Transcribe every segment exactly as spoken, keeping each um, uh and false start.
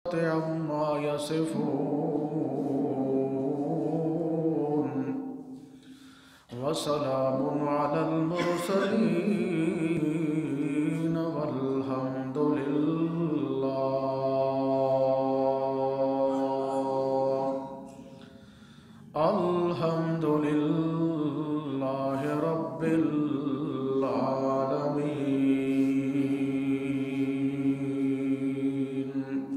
عما يصفون وسلام على المرسلين والحمد لله الحمد لله رب العالمين.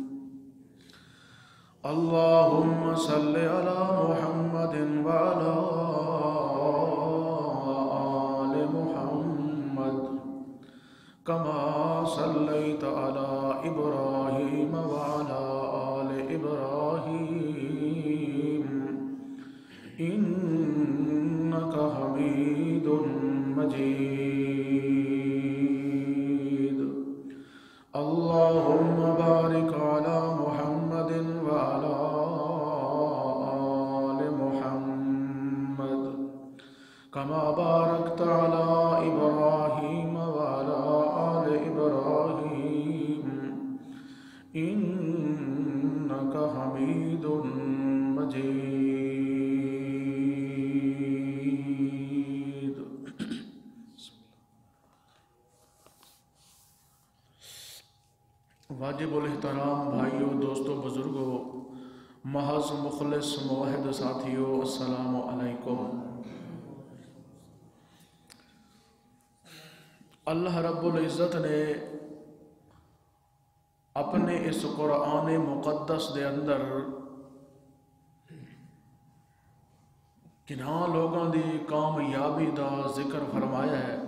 اللهم صل على محمد وعلى آل محمد كما صليت على إبراهيم وعلى آل إبراهيم إنك حميد مجيد. اللهم بارك على محمد وعلى آل محمد كما باركت على إبراهيم وعلى آل إبراهيم إنك حميد مجيد. واجب الاحترام بھائیوں، دوستوں، بزرگوں، محض مخلص موحد ساتھیوں، السلام علیکم. اللہ رب العزت نے اپنے اس قرآن مقدس دے اندر کنہاں لوگاں دی کامیابی دا ذکر فرمایا ہے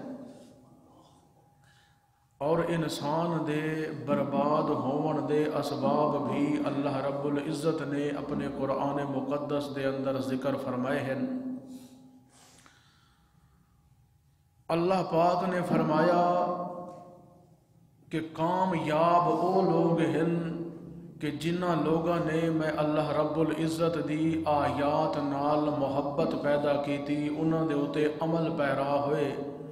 اور انسان دے برباد ہون دے اسباب بھی اللہ رب العزت نے اپنے قرآن مقدس دے اندر ذکر فرمائے ہیں. اللہ پاک نے فرمایا کہ کامیاب وہ لوگ ہیں کہ جنہ لوگاں نے میں اللہ رب العزت دی آیات نال محبت پیدا کی تھی، انہاں دے اتے عمل پیرا ہوئے.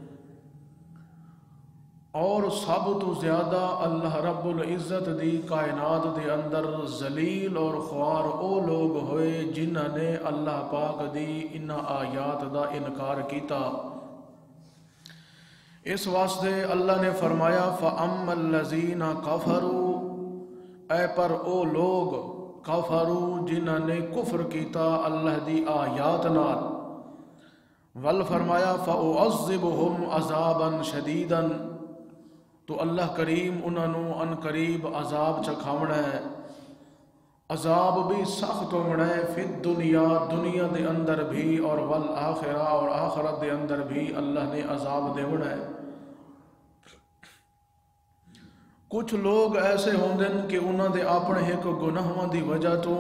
اور سب تو زیادہ اللہ رب العزت دی کائنات دے اندر ذلیل اور خوار او لوگ ہوئے جنہاں نے اللہ پاک دی انہاں آیات دا انکار کیتا. اس واسطے اللہ نے فرمایا فَأَمَّا الَّذِينَ كَفَرُوا، اے پر او لوگ کفروا جنہاں نے کفر کیتا اللہ دی آیات نال، ول فرمایا فَأُعَذِّبُهُمْ عَذَابًا شَدِيدًا، تو اللہ کریم انہوں ان قریب عذاب چکھاونا ہے، عذاب بھی سخت ہونا ہے، فی الدنیا دنیا دے اندر بھی اور والآخرہ اور آخرت دے اندر بھی اللہ نے عذاب دیونا ہے. کچھ لوگ ایسے ہوندے کہ انہوں دے اپنے ایک گناہوں دی وجہ تو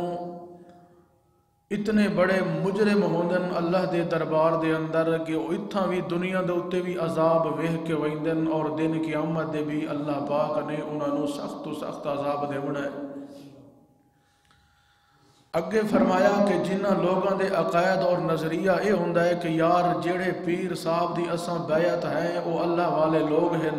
اتنے بڑے مجرم ہوندن اللہ دے دربار دے اندر کہ وہ اتھاں بھی دنیا دے اتے بھی عذاب ویہ کے ویندن اور دن قیامت دے بھی اللہ پاک نے انہوں سخت و سخت عذاب دیونا ہے. اگے فرمایا کہ جنہ لوگاں دے عقائد اور نظریہ اے ہوندا ہے کہ یار جیڑے پیر صاحب دی اساں بیعت ہیں وہ اللہ والے لوگ ہیں،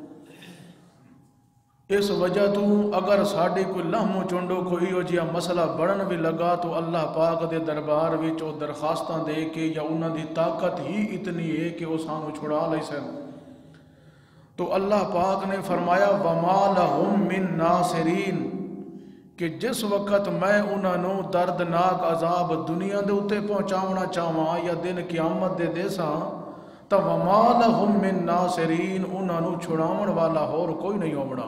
اس وجہ تو اگر ساڑھے کوئی لہم و چنڈو کوئی ہو جیا مسئلہ بڑھن بھی لگا تو اللہ پاک دے دربار وچ او درخواستاں دے کے یا انہاں دی طاقت ہی اتنی ہے کہ وہ سانو چھڑا لے سن. تو اللہ پاک نے فرمایا وَمَا لَهُم مِّن نَاصِرِينَ، کہ جس وقت میں انہوں دردناک عذاب دنیا دے اتے پہنچاونا چاہواں یا دن قیامت دے دیساں تو وَمَا لَهُم مِّن نَاصِرِينَ، انہوں چھڑاون والا اور کوئی نہیں ہونا.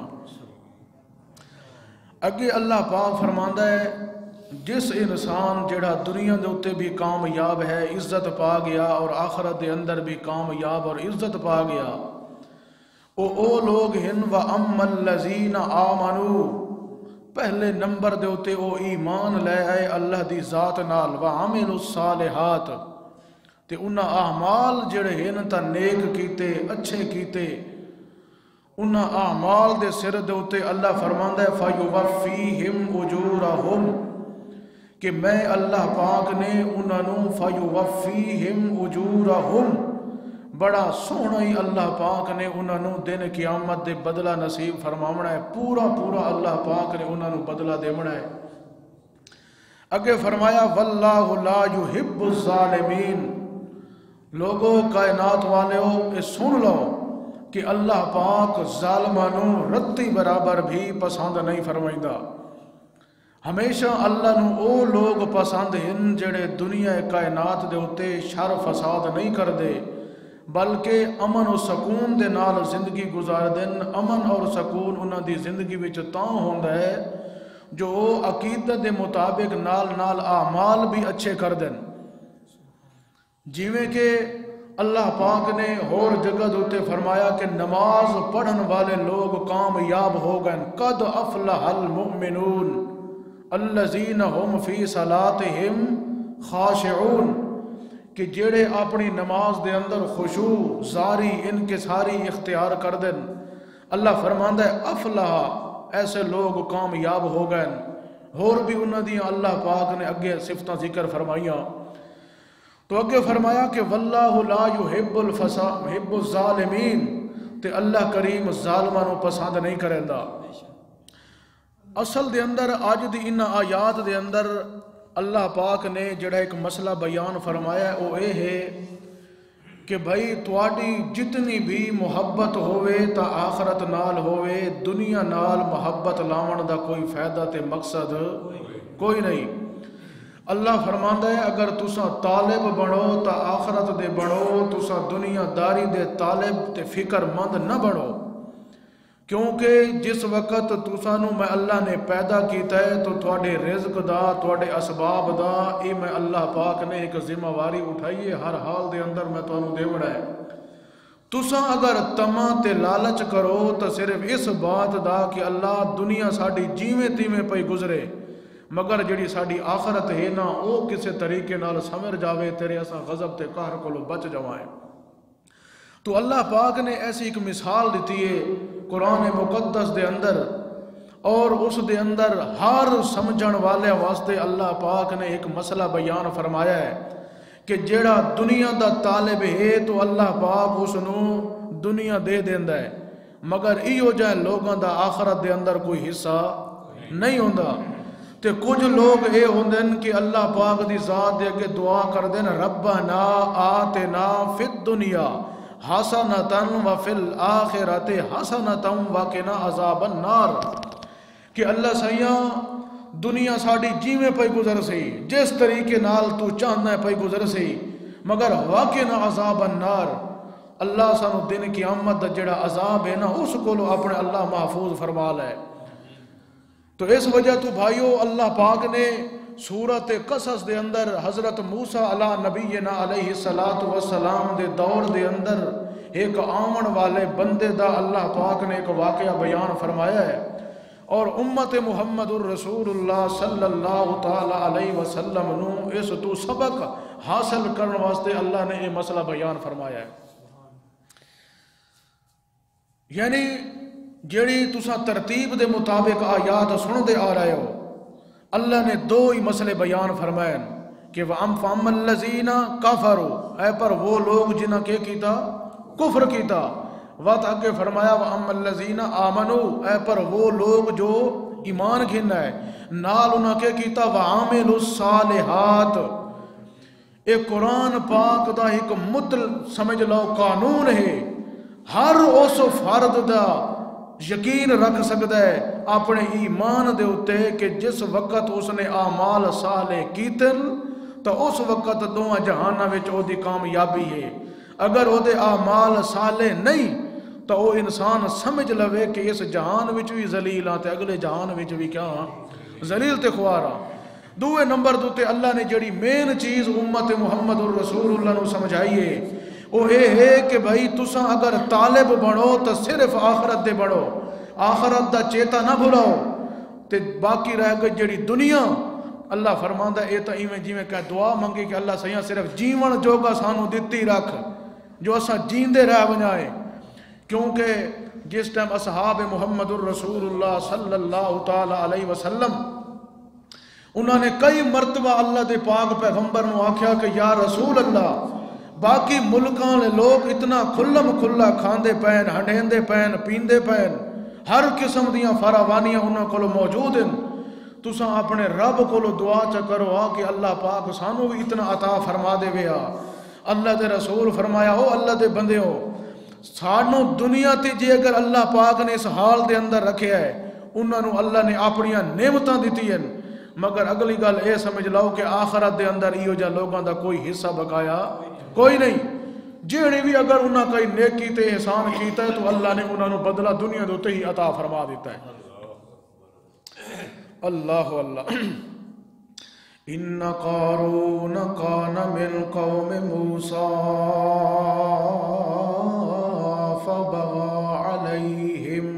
اگے اللہ پاک فرماندہ ہے جس انسان جڑا دنیا دے اتے بھی کامیاب ہے، عزت پا گیا اور آخرت دے اندر بھی کامیاب اور عزت پا گیا، او او لوگ ہن وَأَمَّا الَّذِينَ آمَنُوا، پہلے نمبر دے اتے او ایمان لے آئے اللہ دی ذات نال، وَعَمِلُوا الصَّالِحَاتِ، تے انہاں اعمال جڑے ہن تا نیک کیتے اچھے کیتے، انہاں اعمال دے سر دے اتے اللہ فرماندہ ہے فَيُوَفِّيهِمْ أُجُورَهُمْ، کہ میں اللہ پاک نے انہوں فَيُوَفِّيهِمْ أُجُورَهُمْ بڑا سونا ہی اللہ پاک نے انہوں نے دن قیامت دے بدلہ نصیب فرماونا ہے، پورا پورا اللہ پاک نے انہوں نے بدلہ دیونا ہے۔ اگے فرمایا واللہ لا یحب الظالمین، لوگوں کائنات والے ہو یہ سن لو کہ اللہ پاک ظالمانوں رتی برابر بھی پسند نہیں فرمائندہ۔ ہمیشہ اللہ نو او لوگ پسند ہیں جڑے دنیا کائنات دے ہوتے شر فساد نہیں کر دے، بلکہ امن و سکون دے نال زندگی گزار دن۔ امن اور سکون انہاں دی زندگی وچ تاں ہوندا ہے جو عقیدت دے مطابق نال نال اعمال بھی اچھے کر دن۔ جیویں کہ اللہ پاک نے اور جگہ دوتے فرمایا کہ نماز پڑھن والے لوگ کامیاب ہو گئے، قد افلح المؤمنون الذین هم فی صلاتہم خاشعون، کہ جڑے اپنی نماز دے اندر خشوع زاری انکساری اختیار کر دن۔ اللہ فرماندا ہے افلح، ایسے لوگ کامیاب ہو گئے۔ اور بھی انہاں دی اللہ پاک نے اگے صفتاں ذکر فرمائیاں، تو اگے فرمایا کہ واللہ لا یحب الفساد یحب الظالمین، تے اللہ کریم ظالماں نو پسند نہیں کریندا۔ اصل دے اندر آج دی ان آیات دے اندر اللہ پاک نے جڑا ایک مسئلہ بیان فرمایا ہے وہ اے ہے کہ بھائی تواڈی جتنی بھی محبت ہوئے تا آخرت نال ہوئے، دنیا نال محبت لاون دا کوئی فائدہ تے مقصد کوئی نہیں۔ اللہ فرماندا ہے اگر تساں طالب بنو تا آخرت دے بنو، تساں دنیا داری دے طالب تے فکر مند نہ بنو، کیونکہ جس وقت تساں نو میں اللہ نے پیدا کیتا ہے تو تواڈے رزق دا تواڈے اسباب دا اے میں اللہ پاک نے ایک ذمہ واری اٹھائی ہے، ہر حال دے اندر میں تانوں دیوڑا ہے۔ تساں اگر طمع تے لالچ کرو تو صرف اس بات دا کہ اللہ دنیا ساڈی جیویں تیویں پئی گزرے، مگر جڑی ساڈی آخرت ہے نا او کسے طریقے نال سمر جاوے، تیرے اساں غضب تے قہر کولوں بچ جاوائیں۔ تو اللہ پاک نے ایسی ایک مثال دیتی ہے قرآن مقدس دے اندر، اور اس دے اندر ہر سمجھن والے واسطے اللہ پاک نے ایک مسئلہ بیان فرمایا ہے کہ جیڑا دنیا دا طالب ہے تو اللہ پاک اس نو دنیا دے دیندا ہے، مگر ایو جائے لوگاں دا آخرت دے اندر کوئی حصہ نہیں ہوندا۔ تے کچھ لوگ اے ہوندن کہ اللہ پاک دی ذات دے اگے دعا کر دین ربنا آتنا فی الدنیا حسنۃ وفی الآخرۃ حسنۃ وقنا عذاب النار، کہ اللہ سیاں دنیا ساڈی جیویں پئی گزر سی، جس طریقے نال تو چاہنا ہے پئی گزر سی، مگر وقنا عذاب النار، اللہ سانو دن قیامت دا جڑا عذاب ہے نا اس کولو اپنے اللہ محفوظ فرما لے۔ تو اس وجہ تو بھائیو اللہ پاک نے سورۃ قصص دے اندر حضرت موسیٰ علیہ نبینا علیہ السلام دے دور دے اندر ایک آمن والے بندے دا اللہ پاک نے ایک واقعہ بیان فرمایا ہے، اور امت محمد الرسول اللہ صلی اللہ تعالی علیہ وسلم نو اس تو سبق حاصل کرنے واسطے اللہ نے یہ مسئلہ بیان فرمایا ہے۔ یعنی جیڑی تساں ترتیب دے مطابق آیات سن دے آ رہے ہو، اللہ نے دو ہی مسئلے بیان فرمائے کہ وَأَمْ الَّذِينَ كَفَرُوا، اے پر وہ لوگ جنہاں کے کیتا کفر کیتا، وقت آگے فرمایا وَأَمَّ الَّذِينَ آمَنُوا، اے پر وہ لوگ جو ایمان گھننا ہے، نال انہاں کے کیتا وَعَامِلُوا الصَّالِحَاتِ، ایک قرآن پاک دا ایک مطل سمجھ لو قانون ہے، ہر اس فرد دا یقین رکھ سکتا ہے اپنے ایمان دے اتے کہ جس وقت اس نے اعمال صالح کیتن تو اس وقت دوہاں جہانہ وچ او دی کامیابی ہے، اگر او دے اعمال صالح نہیں تو وہ انسان سمجھ لوے کہ اس جہان وچ بھی ذلیل آتے اگلے جہان وچ بھی کیا ذلیل تے خوارا۔ دوے نمبر دوتے اللہ نے جڑی مین چیز امت محمد الرسول اللہ نو سمجھائیے وہ اے ہے کہ بھائی تساں اگر طالب بنو تو صرف آخرت دے بڑھو، آخرت دا چیتا نہ بھلاؤ، تے باقی رہ گئی جڑی دنیا اللہ فرماندا اے تا ایویں جیویں کہ دعا منگی کہ اللہ سیاں صرف جیون جوگا سانو دتی رکھ جو اساں جیندے رہ ونجائے، کیونکہ جس ٹائم اصحاب محمد الرسول اللہ صلی اللہ تعالی علیہ وسلم انہوں نے کئی مرتبہ اللہ دے پاک پیغمبر نو آکھیا کہ یا رسول اللہ باقی ملکاں لے لوگ اتنا کھلم کھلا کھاندے پین ہنڈیندے پین پیندے پین ہر قسم دیاں فراوانیاں انہاں کولو موجود ہیں تساں اپنے رب کولو دعا چا کرو آ کہ اللہ پاک سانو بھی اتنا عطا فرما دے ویا اللہ دے رسول فرمایا ہو اللہ دے بندے ہو سانو دنیا تے جے اگر اللہ پاک نے اس حال دے اندر رکھیا ہے انہاں نو اللہ نے اپنیاں نعمتاں دتی ہیں مگر اگلی گل اے سمجھ لو کہ آخرت دے اندر ایو جا لوگاں دا کوئی حصہ بقایا کوئی نہیں جیڑی بھی اگر انہاں کوئی نیکی تے احسان کیتا ہے تو اللہ نے انہاں نو بدلہ دنیا دے تے ہی عطا فرما دیتا ہے اللہ اللہ ان قارون کان من قوم موسیٰ فبغى علیہم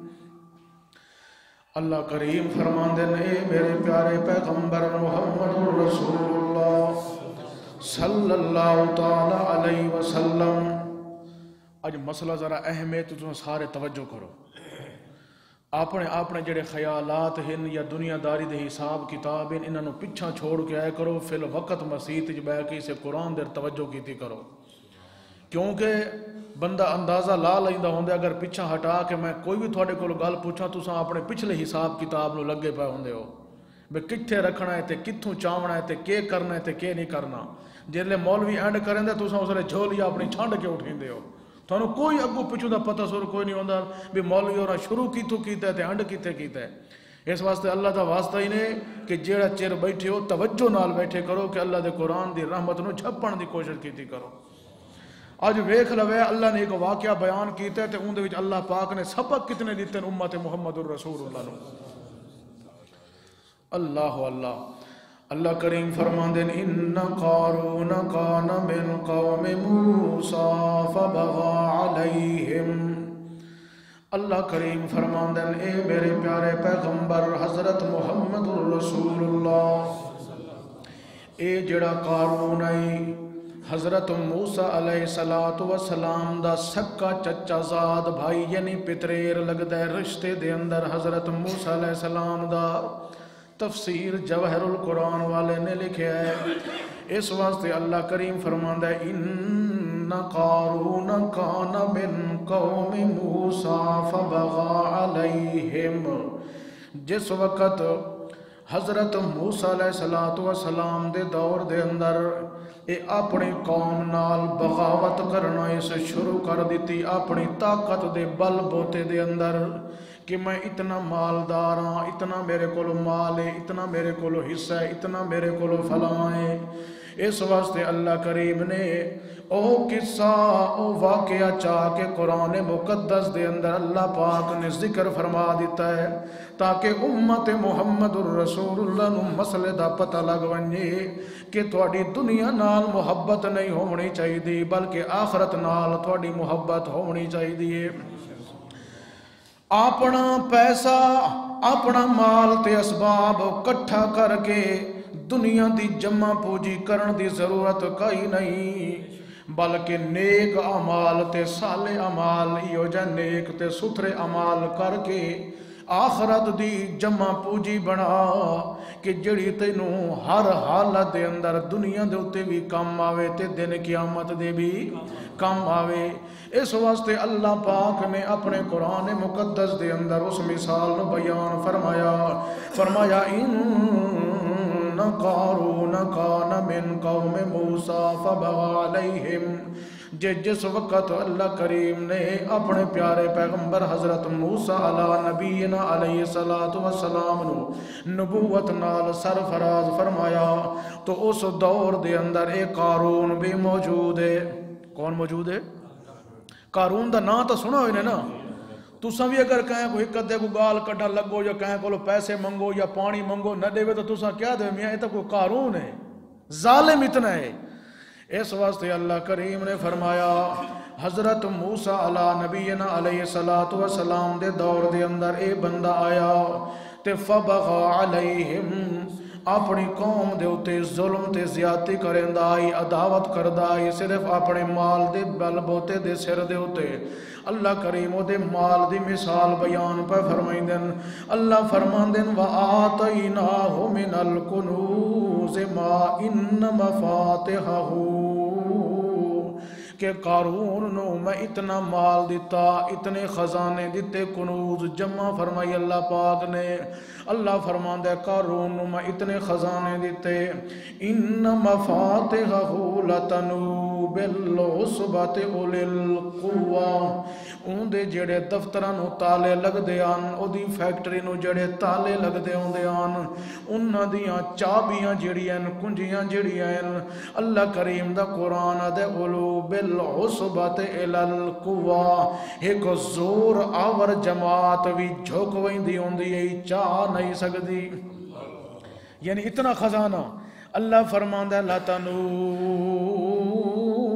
اللہ کریم فرمان دے اے میرے پیارے پیغمبر محمد رسول اللہ صلی اللہ تعالی علیہ وسلم اج مسئلہ ذرا اہم ہے تو تم سارے توجہ کرو اپنے اپنے جڑے خیالات ہیں یا دنیا داری دے حساب کتاب ہیں انہاں نو پچھا چھوڑ کے آئے کرو فی الوقت مسیت جب ہے کہ اسے قرآن دیر توجہ کیتی کرو کیونکہ بندہ اندازہ لا لیندا ہوندے اگر پچھا ہٹا کے میں کوئی بھی تھوڑے کو گل پوچھا تو ساں اپنے پچھلے حساب کتاب نو لگے پہ ہوندے ہو بے کتھے رکھنا ہے تے کتھوں چاونا ہے تے کے کرنا ہے تے کے نہیں کرنا جیلے مولوی اینڈ کریں دے تو ساں اسے جھولیا اپنی چھانڈ کے اٹھیں دے ہو تو انہوں کوئی اگو پچھو دا پتہ سور کوئی نہیں ہوندہ بھی مولوی اور شروع کیتو کیتا ہے تے اینڈ کیتے کیتا ہے اس واسطے اللہ دا واسطہ ہی نے کہ جیڑا چیر بیٹھے ہو توجہ نال بیٹھے کرو کہ اللہ دے قرآن دی رحمت نو جھپن دی کوشش کیتی کرو آج ویکھ لوے اللہ نے ایک واقعہ بیان کیتا ہے تے اون دے وچ اللہ پاک نے سبق کتنے دیتے ہیں امت محمد الرسول اللہ نو اللہ اللہ اللہ کریم فرمان دین ان قارون کان من قوم موسیٰ فبغى علیہم اللہ کریم فرمان دین اے میرے پیارے پیغمبر حضرت محمد الرسول اللہ اے جڑا قارون ہے حضرت موسیٰ علیہ السلام دا سکا چچا زاد بھائی یعنی پتریر لگ دے رشتے دے اندر حضرت موسیٰ علیہ السلام دا تفسیر جوہر القرآن والے نے لکھے ہے اس واسطے اللہ کریم فرماندہ ہے ان قارون کان من قوم موسیٰ فبغى علیہم جس وقت حضرت موسیٰ علیہ السلام دے دور دے اندر اے اپنی قوم نال بغاوت کرنا اسے شروع کر دیتی اپنی طاقت دے بل بوتے دے اندر کہ میں اتنا مالدار ہاں اتنا میرے کولو مال ہے اتنا میرے کولو حصہ ہے اتنا میرے کولو فلاں ہے اس واسطے اللہ کریم نے او قصہ او واقعہ چاہ کے قرآن مقدس دے اندر اللہ پاک نے ذکر فرما دیتا ہے تاکہ امت محمد الرسول اللہ نو مسئلے دا پتہ لگ ونجے کہ تھوڑی دنیا نال محبت نہیں ہونی چاہی دی بلکہ آخرت نال تھوڑی محبت ہونی چاہی دی اپنا پیسہ اپنا مال تے اسباب کٹھا کر کے دنیا دی جمع پوجی کرن دی ضرورت کئی نہیں بلکہ نیک عمال تے صالح عمال ایو جا نیک تے ستھرے عمال کر کے آخرت دی جمع پوجی بنا کہ جڑی تینوں ہر حالت دے اندر دنیا دے اتے بھی کم آوے تے دن قیامت دے بھی کم آوے اس واسطے اللہ پاک نے اپنے قرآن مقدس دے اندر اس مثال نو بیان فرمایا فرمایا ان قارون کان من قوم موسیٰ فبغى علیہم جے جس وقت اللہ کریم نے اپنے پیارے پیغمبر حضرت موسیٰ علیہ نبینا علیہ السلام نو نبوت نال سرفراز فرمایا تو اس دور دے اندر ایک قارون بھی موجود ہے کون موجود ہے قارون دا نا تو سنا ہوئی نا تو ساں بھی اگر کہیں کو حکت دے کو گال کٹا لگو یا کہیں کو پیسے منگو یا پانی منگو نہ دے تو تو ساں کیا دے میاں یہ تو کوئی قارون ہے ظالم اتنا ہے اس واسطے اللہ کریم نے فرمایا حضرت موسیٰ علیہ نبینا علیہ السلام دے دور دے اندر اے بندہ آیا تے فبغى علیہم اپنی قوم دے اتے ظلم تے زیادتی کریں دائی عداوت کردائی صرف اپنے مال دے بل بوتے دے سر دے اتے اللہ کریم دے مال دی مثال بیان پر فرمائیں دن اللہ فرمان دن وَآتَيْنَاهُ مِنَ الْكُنُوزِ مَا إِنَّ مَفَاتِحَهُ کہ قارون نو میں اتنا مال دیتا، اتنے خزانے دیتے، کنوز جمع فرمائی اللہ پاک نے۔ اللہ فرماندہ ہے قارون نو میں اتنے خزانے دیتے، ان مفاتحہ لتنوء بالعصبۃ اولي القوہ، اون دے جڑے دفتراں نو تالے لگ دے آن، او دی فیکٹری نو جڑے تالے لگ دے ہوں دے آن، انہاں دیاں چابیاں جڑیاں کنجیاں جڑیاں اللہ کریم دا قرآن دے اولو بالعصبۃ الی القوہ، ایک زور آور جماعت بھی جھوک ویندی ہوں دی چاہ نہیں سکدی، یعنی اتنا خزانہ۔ اللہ فرماندہ لا تنوء،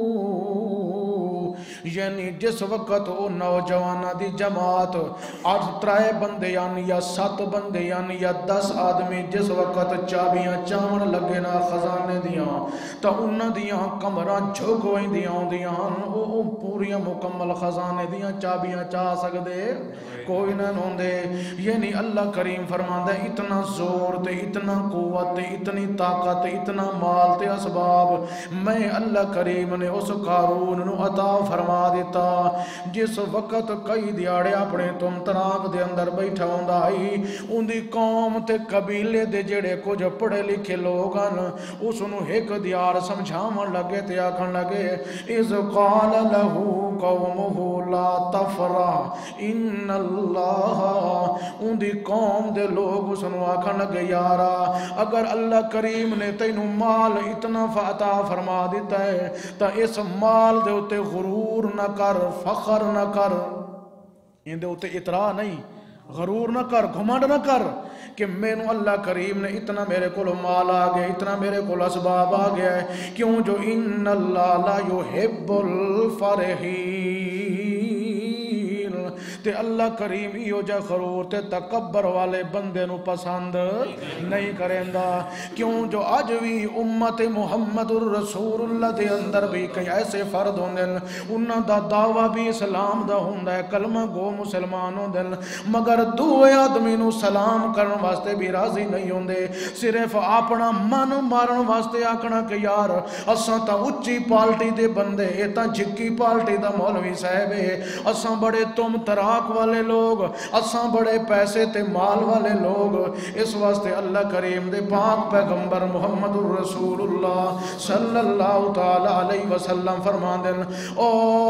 یعنی جس وقت او نوجوانہ دی جماعت آٹھ ترائے بندے یعنی یا سات بندے یعنی یا دس آدمی جس وقت چابیاں چاون لگے نا خزانے دیاں تا انہ دیاں کمران جھوک وہیں دیاں دیاں او پوریاں مکمل خزانے دیاں چابیاں چاہ سکدے کوئی نہ ہوندے۔ یعنی اللہ کریم فرماندہ اتنا زور تے اتنا قوت تے اتنی طاقت تے اتنا مال تے اسباب میں اللہ کریم نے اس قارون نو عطا فرما دیتا، جس وقت کئی دیاڑے اپنے تم تراغ دے اندر بیٹھا ہوندا ہی، ان دی قوم تے قبیلے دے جڑے کچھ پڑھے لکھے لوگان اس نو ایک دیار سمجھاون لگے تے آکھن لگے اذ قال له قومه لا تفرح ان اللہ، ان دی قوم دے لوگ اس نو آکھن لگے یارا اگر اللہ کریم نے تینو مال اتنا عطا فرما دیتا ہے تا اس مال دے اتے غرور نہ کر، فخر نہ کر، ان دے اتے اطراء نہیں، غرور نہ کر، گھمنڈ نہ کر کہ میں نو اللہ کریم نے اتنا میرے کو مال آ گیا، اتنا میرے کو اسباب آ گیا ہے، کیوں جو ان اللہ لا یحب الفرحین، تے اللہ کریم ایو جا غرور تے تکبر والے بندے نو پسند نہیں کریندا، کیوں جو آج بھی امت محمد الرسول اللہ دے اندر بھی کئی ایسے فرد ہوندن انہاں دا دعویٰ بھی اسلام دا ہوندا ہے، کلمہ گو مسلمان ہوندن، مگر دوے آدمی نو سلام کرن واسطے بھی راضی نہیں ہوندے، صرف اپنا من مارن واسطے آکھنا کہ یار اساں تا اچھی پالٹی دے بندے، اے تا جھکی پالٹی دا مولوی صاحب ہے، اساں بڑے تم تراک والے لوگ، اساں بڑے پیسے تے مال والے لوگ، اس واسطے اللہ کریم دے پاک پیغمبر محمد الرسول اللہ صلی اللہ تعالی علیہ وسلم فرمان دن او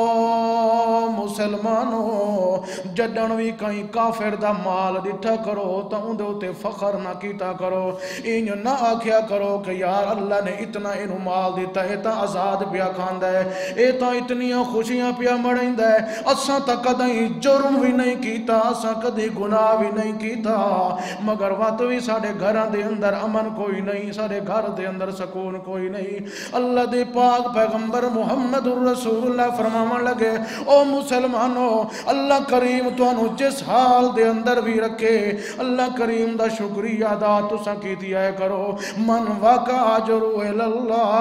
مسلمانوں جڈن بھی کہیں کافر دا مال دیٹھا کرو تا اندے ہوتے فخر نہ کیتا کرو، ان نہ آکھیا کرو کہ یار اللہ نے اتنا انہوں مال دیتا ہے تا آزاد پیا کھاندہ ہے، اے تا اتنیاں خوشیاں پیا مڑیندہ ہے، اساں تا کدیں جرم بھی نہیں کیتا، اساں کدیں گناہ بھی نہیں کیتا، مگر وقت بھی ساڑے گھران دے اندر امن کوئی نہیں، ساڑے گھر دے اندر سکون کوئی نہیں۔ اللہ دے پاک پیغمبر محمد الرسول اللہ فرماون لگے او مسلمانوں اللہ کریم تو انہوں جس حال دے اندر بھی رکھے اللہ کریم دا شکریہ ادا تساں کیتی آئے کرو، من وقع اجرو اللہ،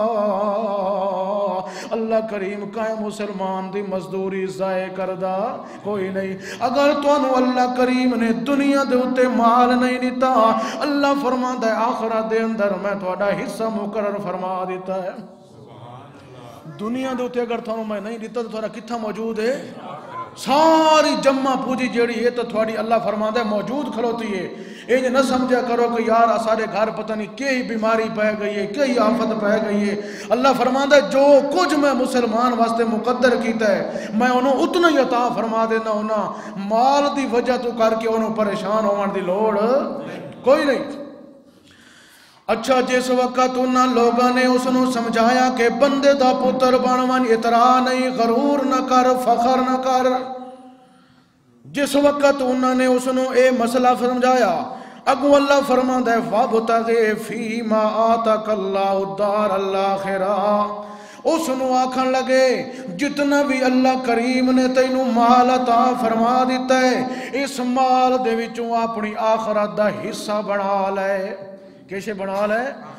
اللہ کریم کائیں مسلمان دی مزدوری ضائع کردہ کوئی نہیں، اگر تو انہوں اللہ کریم نے دنیا دے اتے مال نہیں دیتا اللہ فرماتا ہے آخرت دے اندر میں تھوڑا حصہ مقرر فرما دیتا ہے، دنیا دے اتے اگر تھانوں میں نہیں دیتا تو تھوڑا کتھا موجود ہے، ساری جمع پوجی جیڑی ہے تو تھوڑی اللہ فرماتا ہے موجود کھلوتی ہے، یہ نہ سمجھا کرو کہ یار سارے گھر پتہ نہیں کئی بیماری پہ گئی ہے، کئی آفت پہ گئی ہے، اللہ فرماتا ہے جو کچھ میں مسلمان واسطے مقدر کیتا ہے میں انہوں اتنا ہی عطا فرما دینا ہونا، مال دی وجہ تو کر کے انہوں پریشان ہونے دی لوڑ کوئی نہیں۔ اچھا جس وقت انہاں لوگاں نے اس نو سمجھایا کہ بندے دا پتر بنوان اطراء نہیں، غرور نہ کر، فخر نہ کر، جس وقت انہاں نے اس نو اے مسئلہ سمجھایا اگو اللہ فرماتا ہے وَابْتَغِ فِي مَا آتَكَ اللَّهُ الدَّارَ الْآخِرَةَ، اس نو آکھن لگے جتنا بھی اللہ کریم نے تینو مال عطا فرما دیتا ہے اس مال دے وچوں اپنی آخرت دا حصہ بنا لے، کیسے بنا لے؟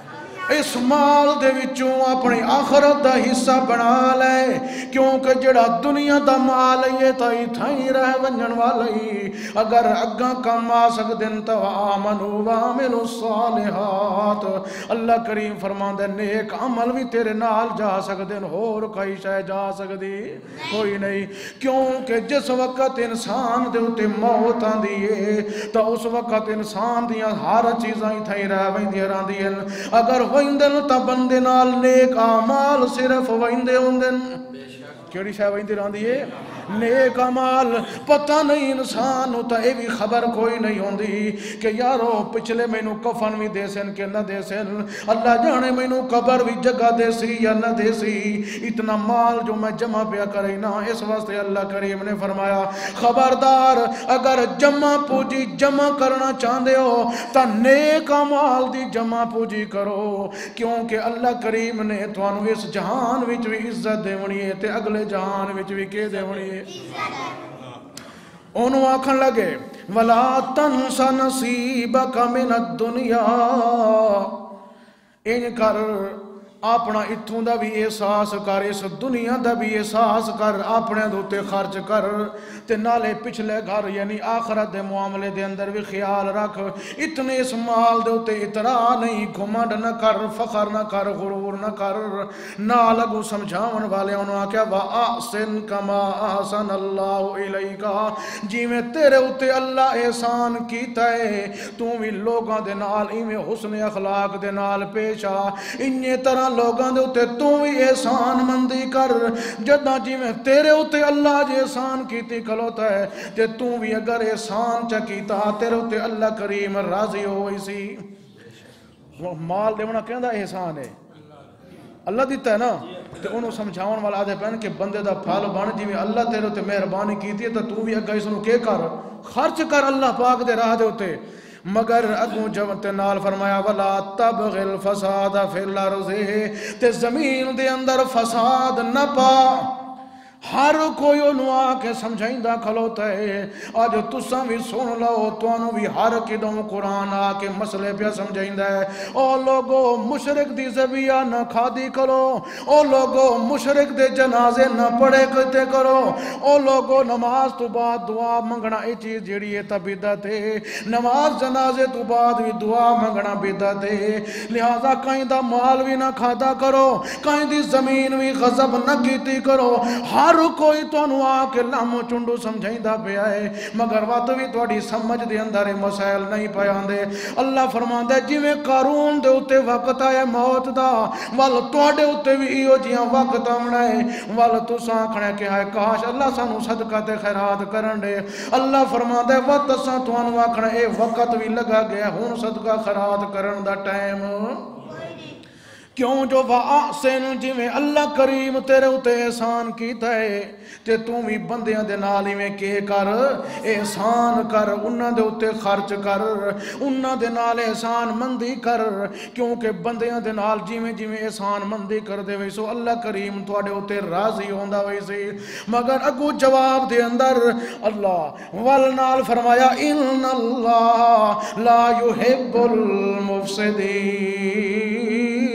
اس مال دے وچوں اپنی آخرت دا حصہ بنا لے، کیونکہ جڑا دنیا دا مال ہے تا تھائی رہ ونجن والی، اگر اگاں کم آ سکدن تو آمنوا وعملوا الصالحات، اللہ کریم فرماندا ہے نیک عمل بھی تیرے نال جا سکدن، اور کوئی شے جا سکدی کوئی نہیں، کیونکہ جس وقت انسان دے اتے موت آندی ہے تا اس وقت انسان دیاں ہر چیزاں ہی تھائی رہ ویندیاں راندیاں، اگر ویندن تا بندے نال نیک اعمال صرف ویندے ہوندن، کیڑی شے ویندی راندی ہے نیک اعمال، پتہ نہیں انسان ہوتا اے بھی خبر کوئی نہیں ہوندی کہ یارو پچھلے مینوں کفن بھی دے سن کہ نہ دے سن، اللہ جانے مینوں قبر بھی جگہ دے سی یا نہ دے سی، اتنا مال جو میں جمع پیا کرے نا، اس واسطے اللہ کریم نے فرمایا خبردار اگر جمع پوجی جمع کرنا چاہندے ہو تا نیک اعمال دی جمع پوجی کرو، کیونکہ اللہ کریم نے توانو اس جہان وچ بھی عزت دیونی ہے تے اگلے جہان وچ بھی کے دیونی ہے۔ انہوں آکھن لگے وَلَا تَنْسَ نَصِيبَكَ مِنَ الدُّنْيَا، ان کر اپنا اتھوں دا بھی احساس کر، اس دنیا دا بھی احساس کر، اپنے دوتے خرچ کر، تے نالے پچھلے گھر یعنی آخرت دے معاملے دے اندر بھی خیال رکھ، اتنے اس مال دے ہوتے اترا نہیں، گھمنڈ نہ کر، فخر نہ کر، غرور نہ کر، نہ لگو سمجھاون والے انہوں نے کہا وَأَحْسِن كَمَا أَحْسَنَ اللَّهُ إِلَيْكَ، جی میں تیرے ہوتے اللہ احسان کیتا ہے تو بھی لوگاں دے نال ایویں حسن اخلاق دے نال پیشا، انہی طرح لوگاں دے اتے تو بھی احسان مندی کر، جدہ جی میں تیرے اتے اللہ جی احسان کیتی کھلوتا ہے تے تو بھی اگر احسان چا کیتا تیرے اتے اللہ کریم راضی ہوئی سی۔ مال دے منہ کہندہ احسان ہے اللہ دیتا ہے نا، تے انہوں سمجھاؤن والا آدھے پہن کہ بندے دا پھال بان جی میں اللہ تیرے اتے مہربانی کیتی ہے تو بھی اگر اس انہوں کے کر خرچ کر اللہ پاک دے راہ دے اتے، مگر اگوں جب نال فرمایا وَلَا تَبْغِ الْفَسَادَ فِي الْأَرْضِ، تے زمین دے اندر فساد نہ پا، ہر کوئی انہوں آکے سمجھائندہ کھلوتا ہے، آج تساں بھی سن لو تو انہوں بھی ہر کدوں قرآن آکے مسئلے پہ سمجھائندہ ہے، او لوگو مشرک دی زبیہ نہ کھادی کرو، او لوگو مشرک دے جنازے نہ پڑھے کرتے کرو، او لوگو نماز تو بعد دعا منگنا اے چیز جیڑی ہے تبیدت ہے، نماز جنازے تو بعد بھی دعا منگنا بیدت ہے، لہذا کہیں دا مال بھی نہ کھادا کرو، کہیں دی زمین بھی غضب نہ کیتی کرو، ہر ہر کوئی تو انہوں آکے لامو چنڈو سمجھائندہ پہ آئے، مگر وقت بھی توڑی سمجھ دے اندر مسائل نہیں پایاں دے۔ اللہ فرمان دے جی میں قارون دے اتے وقت آئے موت دا، وال توڑے اتے بھی ایو جیاں وقت آمنا ہے، وال تو سانکھنے کے آئے کاش اللہ سانو صدقہ تے خیرات کرن دے۔ اللہ فرمان دے وقت سان تو انہوں آکھنے اے وقت بھی لگا گیا ہون صدقہ خیرات کرن دا ٹائم، کیوں جو وَأَحْسِن جی میں اللہ کریم تیرے اتے احسان کیتا ہے تے تم بھی بندیاں دے نالی میں کے کر احسان کر، انہاں دے اتے خرچ کر، انہاں دے نال احسان مندی کر، کیونکہ بندیاں دے نال جی میں جی میں احسان مندی کر دے ویسو اللہ کریم توڑے اتے راضی ہوندہ ویسی، مگر اگو جواب دے اندر اللہ والنال فرمایا ان اللہ لا يحب المفسدین،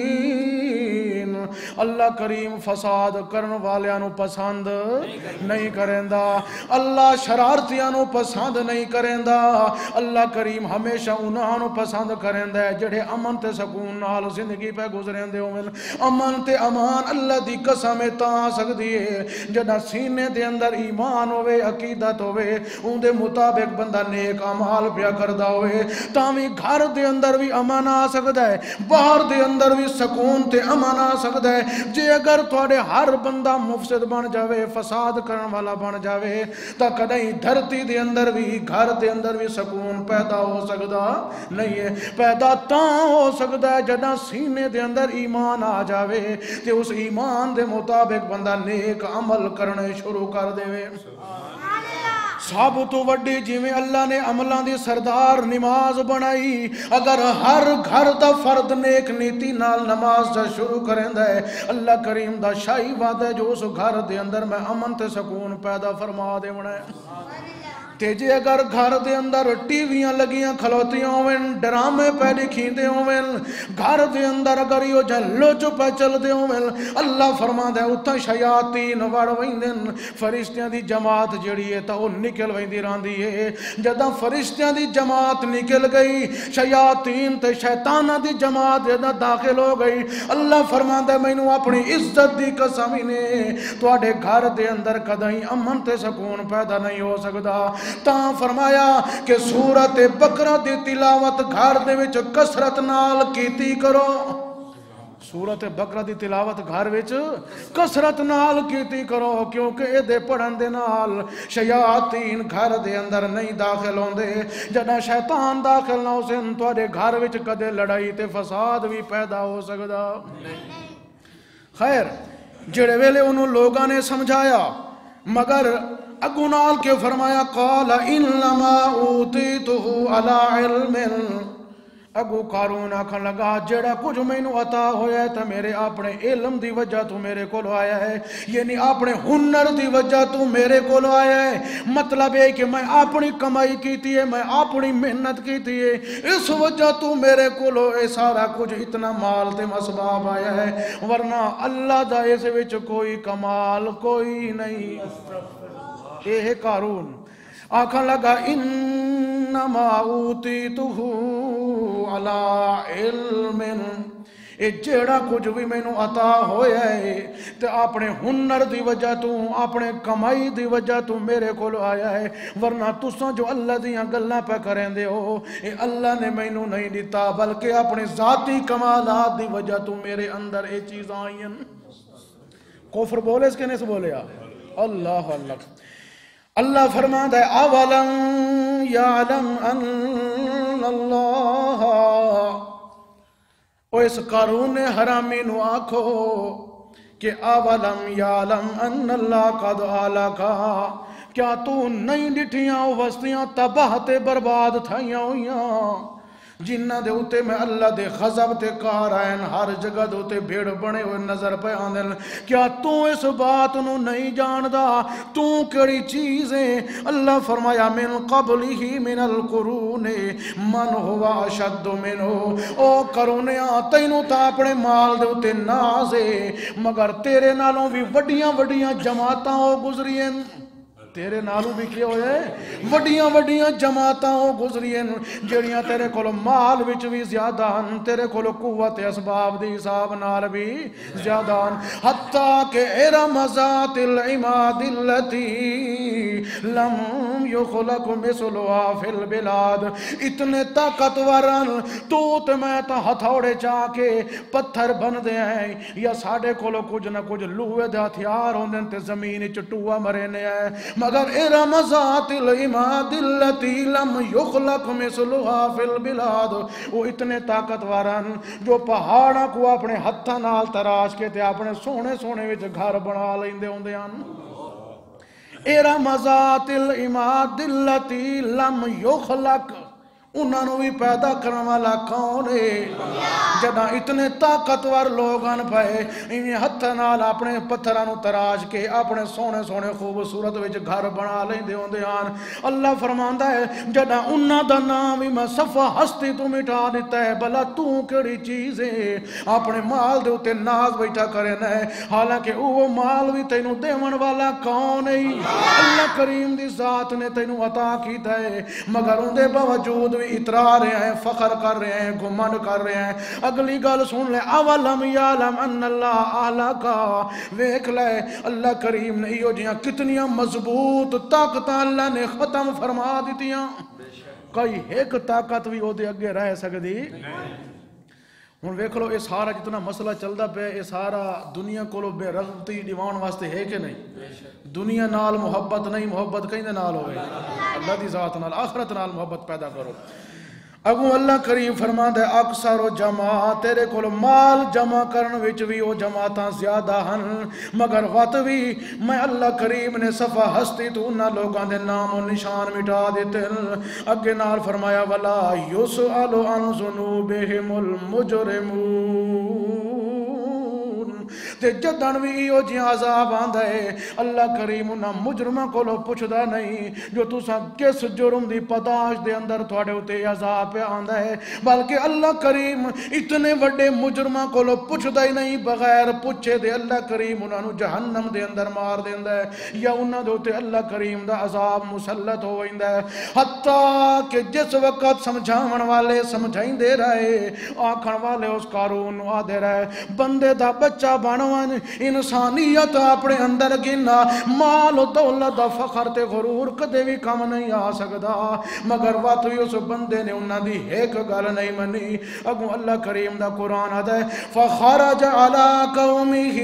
اللہ کریم فساد کرن والیاں پسند نہیں کریندا، اللہ شرارتیاں پسند نہیں کریندا، اللہ کریم ہمیشہ انہاں پسند کریندا ہے جڑے امن تے سکون نال زندگی پہ گزریندے ہوئن۔ امن تے امان اللہ دی قسم تاں سکدی ہے جڑا سینے دے اندر ایمان ہوئے عقیدت ہوئے ان دے مطابق بندہ نیک اعمال پیا کردا ہوئے، تاں بھی گھر دے اندر بھی امان آ سکدا ہے، باہر دے اندر بھی سکون تے امان آ سکدا ہے۔ جے اگر تھوڑے ہر بندہ مفسد بن جاوے، فساد کرن والا بن جاوے، تا کدیں دھرتی دے اندر بھی گھر دے اندر بھی سکون پیدا ہو سکدا نہیں ہے۔ پیدا تاں ہو سکدا ہے جدہ سینے دے اندر ایمان آ جاوے تے اس ایمان دے مطابق بندہ نیک عمل کرنے شروع کر دے۔ سب تو وڈی جی میں اللہ نے عملان دی سردار نماز بنائی، اگر ہر گھر دا فرد نیک نیتی نال نماز جا شروع کریں دے، اللہ کریم دا شاہی وعدہ جو اس گھر دے اندر میں امن تے سکون پیدا فرما دے بنائے۔ تے جے اگر گھر دے اندر ٹی ویاں لگیاں کھلوتیاں ہوئن ڈرامے پہ لکھیندے ہوئن گھر دے اندر اگر یہ جلو چپے چل دے ہوئن اللہ فرما دے اتھا شیاطین وڑ ویندن فرشتیاں دی جماعت جڑی ہے تا وہ نکل ویندی راندی ہے جدہ فرشتیاں دی جماعت نکل گئی شیاطین تے شیطانہ دی جماعت جدہ داخل ہو گئی اللہ فرما دے میں نو اپنی عزت دی قسمی نے تو آڑے گھر دے اندر کدائیں امن تے سکون پیدا نہیں ہو سکتا تاں فرمایا کہ سورت بقرہ دی تلاوت گھر دے وچ کسرت نال کیتی کرو سورت بقرہ دی تلاوت گھر وچ کسرت نال کیتی کرو کیونکہ اے دے پڑھن دے نال شیاطین گھر دے اندر نہیں داخل ہوندے جدہ شیطان داخل نہ ہو سن تو آڑے گھر وچ کدے لڑائی تے فساد بھی پیدا ہو سکدا خیر جڑے ویلے انہوں لوگاں نے سمجھایا مگر اگو نال کے فرمایا قال انما اوتیتہ علی علم اگو قارون آکھن لگا جڑا کچھ میں نو عطا ہویا ہے تا میرے اپنے علم دی وجہ تو میرے کو آیا ہے یعنی اپنے ہنر دی وجہ تو میرے کو آیا ہے مطلب ہے کہ میں اپنی کمائی کیتی ہے میں اپنی محنت کیتی ہے اس وجہ تو میرے کو اے سارا کچھ اتنا مال تے مسباب آیا ہے ورنہ اللہ دا اس وچ کوئی کمال کوئی نہیں اے ہے قارون آکھن لگا انما اوتیتہ علی علم اے جیڑا کچھ بھی میں نو عطا ہویا ہے تے اپنے ہنر دی وجہ تو اپنے کمائی دی وجہ تو میرے کو آیا ہے ورنہ تساں جو اللہ دیاں گلاں پہ کریں دے ہو اے اللہ نے میں نو نہیں دیتا بلکہ اپنے ذاتی کمالات دی وجہ تو میرے اندر اے چیز آئیں کفر بولے اس کے نہیں سے بولے اللہ اللہ اللہ فرما دے اولم یعلم ان اللہ او اس قارون نے حرامی نو آکھو کہ اولم یعلم ان اللہ قد آلکا کیا تو نہیں ڈٹھیاں وستیاں تباہ تے برباد تھائیاں ہویاں جنہ دے ہوتے میں اللہ دے خضب تے کار آئین ہر جگہ دے ہوتے بھیڑ بنے ہوئے نظر پہ آندھن کیا تو اس بات نو نہیں جاندہ تو کڑی چیزیں اللہ فرمایا من قبلی ہی من القرون من ہوا شد منو او کرونیاں تینوں تا اپنے مال دے ہوتے نازے مگر تیرے نالوں بھی وڈیاں وڈیاں جماعتاں ہو گزری ہیں تیرے نالوں بھی کیا ہوئے وڈیاں وڈیاں جماعتاں ہو گزری ہیں جڑیاں تیرے کولو مال وچ بھی زیادہ ہیں تیرے کولو قوت اسباب دی حساب نال بھی زیادہ ہیں حتیٰ کہ ارم ذات العماد اللتی لم یخلق مثلها فی البلاد اتنے طاقتور ہیں تو تے میں تا ہتھوڑے چاہ کے پتھر بن دے ہیں یا ساڑے کولو کچھ نہ کچھ لوہے دے ہتھیار ہوندے تے زمین چٹوا مرنے ہیں مگر ارم ذات العماد اللتی لم یخلق مثلها فی البلاد وہ اتنے طاقتور ہیں جو پہاڑاں کو اپنے ہتھاں نال تراش کے تے اپنے سونے سونے وچ گھر بنا لیندے ہوندے ہیں ارم ذات العماد اللتی لم یخلق انہوں بھی پیدا کرنے والا کون ہے جدہ اتنے طاقتور لوگان پائے انہیں ہتھ نال اپنے پتھرانو تراش کے اپنے سونے سونے خوبصورت وچ گھر بنا لیں دے ہوں دے آن اللہ فرماندہ ہے جدہ انہاں دا نام ہی میں صفحہ ہستی تو مٹا دیتا ہے بلا تو کڑی چیزیں اپنے مال دے ہوتے ناز بیٹھا کرے نہ حالانکہ وہ مال بھی تینوں دیون والا کون ہے اللہ کریم دی ذات نے تینوں عطا کیتا ہے مگر ان دے باوجود بھی اترا رہے ہیں فخر کر رہے ہیں گھمن کر رہے ہیں اگلی گل سن لے اولم یعلم ان اللہ اعلیٰ کا ویکھ لے اللہ کریم نے یہ جیاں کتنیاں مضبوط طاقتاں اللہ نے ختم فرما دیتیاں کوئی ایک طاقت بھی ہو دے اگے رہ سکتی ہن ویکھ لو یہ سارا جتنا مسئلہ چلدا پیا یہ سارا دنیا کولو بے رغبتی دیوان واسطے ہے کہ نہیں دنیا نال محبت نہیں محبت کہیں دے نال ہوئے اللہ دی ذات نال آخرت نال محبت پیدا کرو اگو اللہ کریم فرما دے اکثر و جمع تیرے کول مال جمع کرن وچ بھی او جماعتاں زیادہ ہن مگر وقت بھی میں اللہ کریم نے صفحہ ہستی تو انہاں لوگاں دے نام و نشان مٹا دیتے اگے نال فرمایا ولا یسأل عن ذنوبہم المجرمون تے جدن بھی ایو جیاں عذاب آندا ہے اللہ کریم انہاں مجرماں کولو پوچھدا نہیں جو تساں کس جرم دی پتاش دے اندر تھوڑے اتے عذاب پہ آندا ہے، بلکہ اللہ کریم اتنے وڈے مجرماں کولو پوچھدا ہی نہیں، بغیر پوچھے دے اللہ کریم انہاں نو جہنم دے اندر مار دیندا ہے یا انہاں دے اتے اللہ کریم دا عذاب مسلط ہو ویندا ہے۔ حتیٰ کہ جس وقت سمجھاون والے سمجھائیں دے رہے، آکھن والے اس قارون نو آدھے رہے بندے دا بچہ بنوان، انسانیت اپنے اندر گنا، مال و دولت دا فخر تے غرور کدے بھی کم نہیں آ سکدا، مگر وقت بھی اس بندے نے انہاں دی ایک گل نہیں منی۔ اگوں اللہ کریم دا قرآن آدھا ہے فخرج علی قومہ،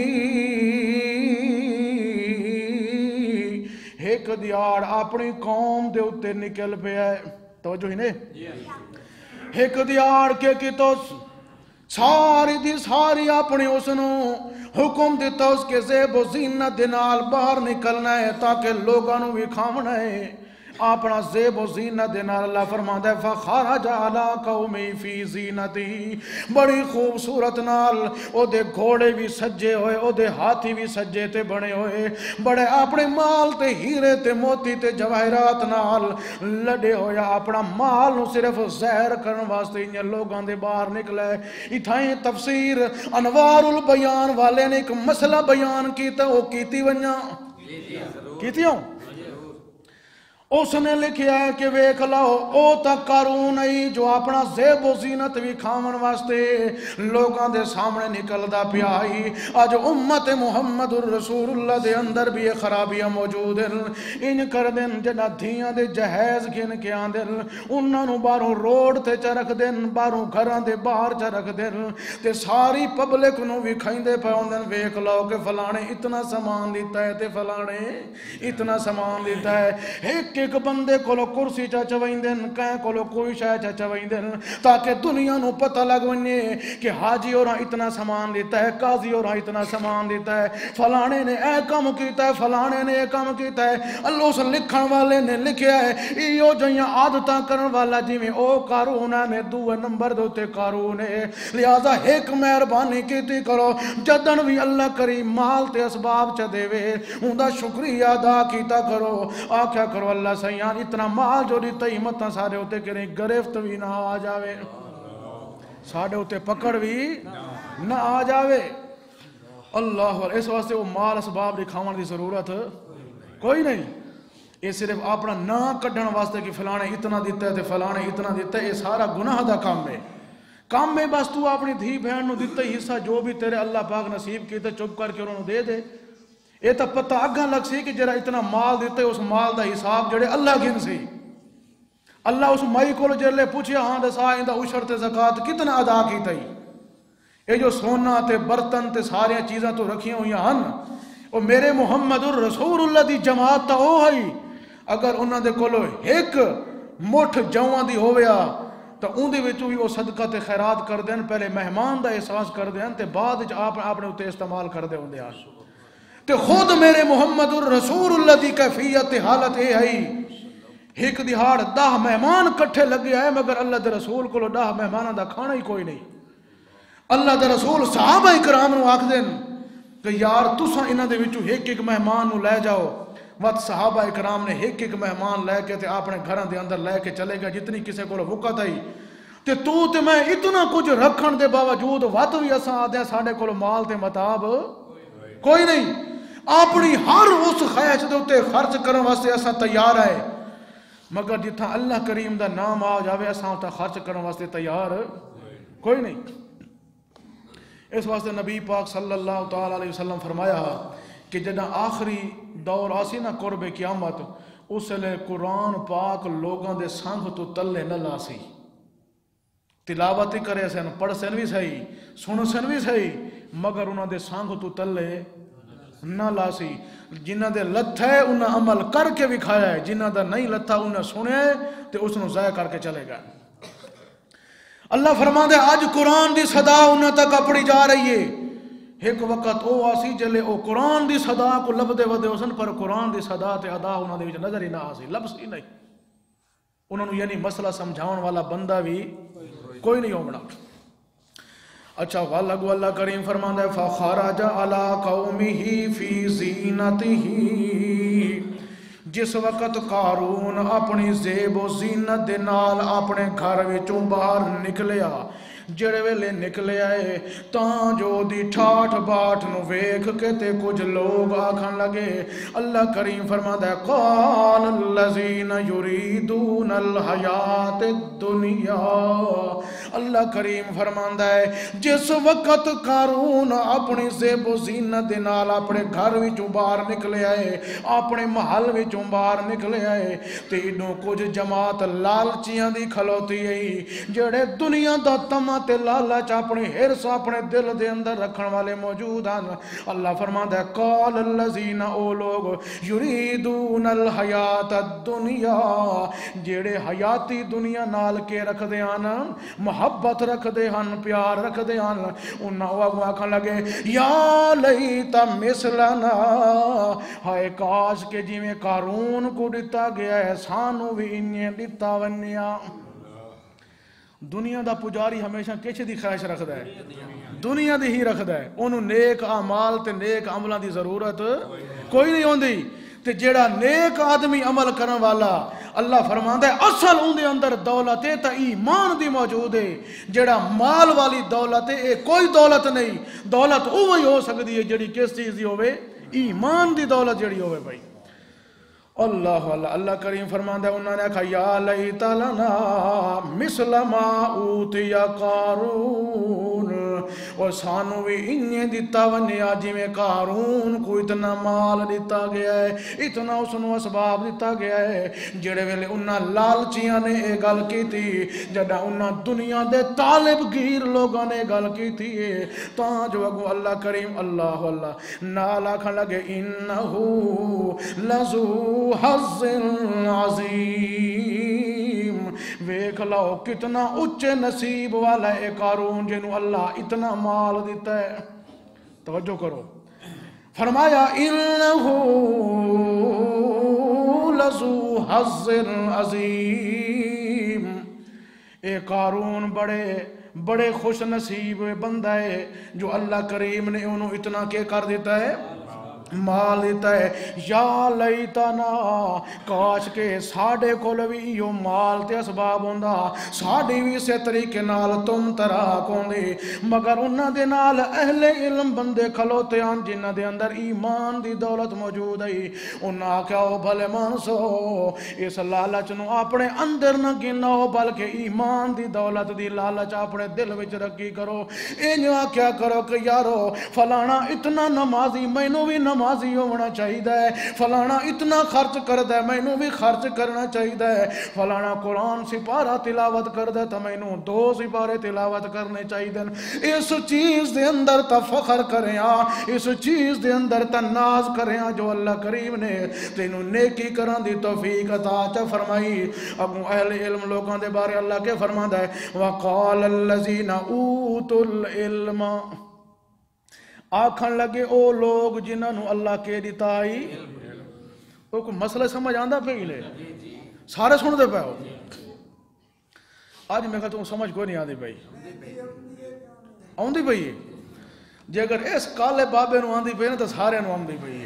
ایک دیار اپنی قوم دے اتے نکل پہ ہے، توجہ ہی نہیں ایک دیار کے کی تو ساری دی ساری اپنی اس نو حکم دیتا اس کے زیب و زینت دنال باہر نکلنا ہے تاکہ لوگاں نو بھی کھامنا ہے، اپنا زیب و زینت دنال اللہ فرماتا ہے فخرج علی قومی فی زینتی، بڑی خوبصورت نال او دے گھوڑے بھی سجے ہوئے، او دے ہاتھی بھی سجے تے بنے ہوئے، بڑے اپنے مال تے ہیرے تے موتی تے جواہرات نال لڑے ہویا، اپنا مال نو صرف زہر کرن واسطے انہیں لوگاں دے باہر نکلے۔ اتھائیں تفسیر انوار البیان والے نے ایک مسئلہ بیان کیتا، وہ کیتی ونیا کیتی ہوں اس نے لکھیا ہے کہ ویکھ لو او تک قارون ای جو اپنا زیب و زینت بھی کھاون واسطے لوگاں دے سامنے نکلدا پیا آئی، اج امت محمد الرسول اللہ دے اندر بھی یہ خرابیاں موجود ہیں، ان کر دن جنہ دھیاں دے جہیز گھن کے آندن انہاں نو باہروں روڈ تے چ رکھ دن، باہروں گھراں دے باہر چ رکھ دن تے ساری پبلک نو بھی کھائندے پے ہوندن، ویکھ لو کہ فلانے اتنا سامان دیتا ہے تے فلانے اتنا سامان دیتا ہے، ایک ایک بندے کولو کرسی چا چوائیں دن، کہیں کولو کوئی شاہ چا چوائیں دن، تاکہ دنیا نو پتہ لگ ونجے کہ حاجی اور اتنا سامان دیتا ہے، قاضی اور اتنا سامان دیتا ہے، فلانے نے اے کام کیتا ہے، فلانے نے اے کام کیتا ہے۔ اللہ اس لکھن والے نے لکھیا ہے ایو جیاں عادتاں کرن والا جویں او قارون نے دوے نمبر دوتے قارون ہے، لہذا ایک مہربانی کیتی کرو جدن بھی اللہ کریم مال تے اسباب چ دے وے اوندا شکریہ ادا کیتا کرو، آکھیا کرو اللہ سیان اتنا مال جو دیتا ہمتاں سارے ہوتے کریں گرفت بھی نہ آ جاوے، سارے ہوتے پکڑ بھی نہ آ جاوے۔ اللہ اس واسطے وہ مال اسباب دکھاون دی ضرورت کوئی نہیں، یہ صرف اپنا نہ کڈن واسطے کہ فلانے اتنا دیتا ہے تے فلانے اتنا دیتا ہے، یہ سارا گناہ دا کام ہے۔ کام میں بس تو اپنی دھی بہن نو دیتا ہی حصہ جو بھی تیرے اللہ پاک نصیب کیتے چپ کر کے انہوں دے دے، یہ تو پتہ اگاں لگ سی کہ جڑا اتنا مال دیتے اس مال دا حساب جڑے اللہ گن سی، اللہ اس مائی کو جلے پوچھے ہاں دسا اندہ عشر تے زکاة کتنا ادا کی تئی، یہ جو سونا تے برتن تے سارے چیزاں تو رکھی ہوئی ہن وہ میرے محمد الرسول اللہ دی جماعت تا ہو ہی، اگر انہاں دے کولو ایک مٹھ جوان دی ہویا تو ان دے وچوں بھی وہ صدقہ تے خیرات کر دین، پہلے مہمان دا احساس کر دین تے بعد آپ اپنے اتے استعمال کر دے ہوندے آن تے خود میرے محمد الرسول اللہ دی کیفیت حالت اے ہے ایک دہاڑ دہ مہمان کٹھے لگے آئے مگر اللہ دے رسول کو دہ مہمانہ دا کھانا ہی کوئی نہیں، اللہ دے رسول صحابہ اکرام نو آکھ دین کہ یار تساں انہاں دے وچوں ایک ایک مہمان نو لے جاؤ، وقت صحابہ اکرام نے ایک ایک مہمان لے کے تے اپنے گھراں دے اندر لے کے چلے گئے جتنی کسے کو وقت آئی تے تو تے میں اتنا کچھ رکھن دے باوجود وقت بھی اساں آدھے ساڑھے کو مال تے مطاب کوئی نہیں، اپنی ہر اس خواہش دے اتے خرچ کرن واسطے اساں تیار ہے، مگر جتھاں اللہ کریم دا نام آ جاوے اساں تے خرچ کرن واسطے تیار کوئی نہیں۔ اس واسطے نبی پاک صلی اللہ تعالی علیہ وسلم فرمایا کہ جدہ آخری دور آسی نہ قرب قیامت اس لئے قرآن پاک لوگاں دے سنگ تو تلے نہ لاسی، تلاوت کرے سن پڑھ سن بھی صحیح سن سن بھی صحیح مگر انہاں دے سنگ تو تلے نہ لاسی، جنہ دے لتھا ہے انہاں عمل کر کے بھی کھایا ہے، جنہ دا نہیں لتھا انہاں سنے تے اس نے ضائع کر کے چلے گا۔ اللہ فرما دے آج قرآن دی صدا انہاں تک اپڑی جا رہی ہے، ایک وقت او آسی جلے او قرآن دی صدا کو لب دے ودے اسن پر قرآن دی صدا تے ادا انہاں دے وچ نظر ہی نہ آسی، لبس ہی نہیں، انہوں نے یعنی مسئلہ سمجھاؤن والا بندہ بھی کوئی نہیں ہوگا۔ اچھا غل اگو اللہ کریم فرماندا ہے فخرج علی قومہ فی زینتہ، جس وقت قارون اپنی زیب و زینت دے نال اپنے گھر وچوں باہر نکلیا، جڑے ویلے نکلے آئے تاں جو دی ٹھاٹھ باٹھ نو ویکھ کے تے کچھ لوگ آکھن لگے، اللہ کریم فرماتا ہے قال الذین یریدون الحیات الدنیا، اللہ کریم فرماتا ہے جس وقت قارون اپنی زیب و زینت دے نال اپنے گھر وچوں باہر نکلے آئے، اپنے محل وچوں باہر نکلے آئے، تے انہوں کچھ جماعت لالچیاں دی کھلوتی ہے جڑے دنیا دا تمہ تے لالچ اپنی حرص اپنے دل دے اندر رکھن والے موجود ہیں۔ اللہ فرماتا ہے قال الذین، او لوگ یریدون الحیات الدنیا جڑے حیاتی دنیا نال کے رکھ دے ہیں، محبت رکھ دے ہیں، پیار رکھ دے ہیں، انہاں وہ آکھن لگے یا لیت مثلنا، ہائے کاش کہ جی میں قارون کو دتا گیا ہے سانو بھی انہیں دتا ونیا۔ دنیا دا پجاری ہمیشہ کچھ دی خواہش رکھدا ہے، دنیا دی ہی رکھدا ہے، انہوں نیک اعمال تے نیک عملہ دی ضرورت کوئی نہیں ہوندی، تے جیڑا نیک آدمی عمل کرن والا اللہ فرماندا ہے اصل ان دے اندر دولت ہے تا ایمان دی موجود ہے، جیڑا مال والی دولت ہے اے کوئی دولت نہیں، دولت اوہی ہو سکتی ہے جیڑی کس چیز دی ہوئے، ایمان دی دولت جیڑی ہوئے بھائی۔ اللہ اللہ اللہ کریم فرماندا ہے انہوں نے کہا یا لیت لنا مثل ما اوتی قارون، اور سانو بھی انہیں دیتا ونیا جی میں قارون کو اتنا مال دیتا گیا ہے، اتنا اسنو اسباب دیتا گیا ہے، جڑے ویلے انہاں لالچیاں نے اے گل کی تھی، جڑا انہاں دنیا دے طالب گیر لوگوں نے گل کی تھی، تاں جو اگو اللہ کریم اللہ اللہ نالا کھا لگے انہو لذو حظ عظیم، ویکھ لاؤ کتنا اچھے نصیب والا ہے قارون جنہوں اللہ اتنا مال دیتا ہے۔ توجہ کرو، فرمایا انہو لذو حظ عظیم، اے قارون بڑے بڑے خوش نصیب بندہ ہے جو اللہ کریم نے انہوں اتنا کیا کر دیتا ہے، مال دیتا ہے۔ یا لیتنا، کاش کے ساڑھے کول بھی یو مال تے اسباب ہوندہ، ساڑھی بھی سے طریقے نال تم تراک ہوندے، مگر انہ دے نال اہل علم بندے کھلوتے ہیں جنہ دے اندر ایمان دی دولت موجود ہے، انہاں کیا ہو بھلے مانسو اس لالچ نو اپنے اندر نہ گناؤ بلکہ ایمان دی دولت دی لالچ اپنے دل وچ رکھی کرو، انہاں کیا کرو کہ یارو فلانا اتنا نمازی مینوں بھی نمازی نمازی ہونا چاہیے ہے، فلانا اتنا خرچ کردہ ہے مینوں بھی خرچ کرنا چاہیے ہے، فلانا قرآن سپارہ تلاوت کردہ تو مینوں دو سپارے تلاوت کرنے چاہیے، اس چیز دے اندر تا فخر کریں، اس چیز دے اندر تا ناز کریں جو اللہ کریم نے تینوں نیکی کرن دی توفیق عطا چا فرمائی۔ ابو اہل علم لوگوں دے بارے اللہ کے فرماندا ہے وَقَالَ الَّذِينَ أُوتُوا الْعِلْمَ، آکھن لگے او لوگ جنہوں اللہ کے دیتا آئی، وہ کوئی مسئلہ سمجھ آندہ پہ ہی لے سارے سن دے پہ ہو، آج میں کہتا ہوں سمجھ کوئی نہیں آندھی بھائی، آندھی بھائی جے اگر اس کالے بابے نو آندھی پہ تو سارے نو آندھی بھائی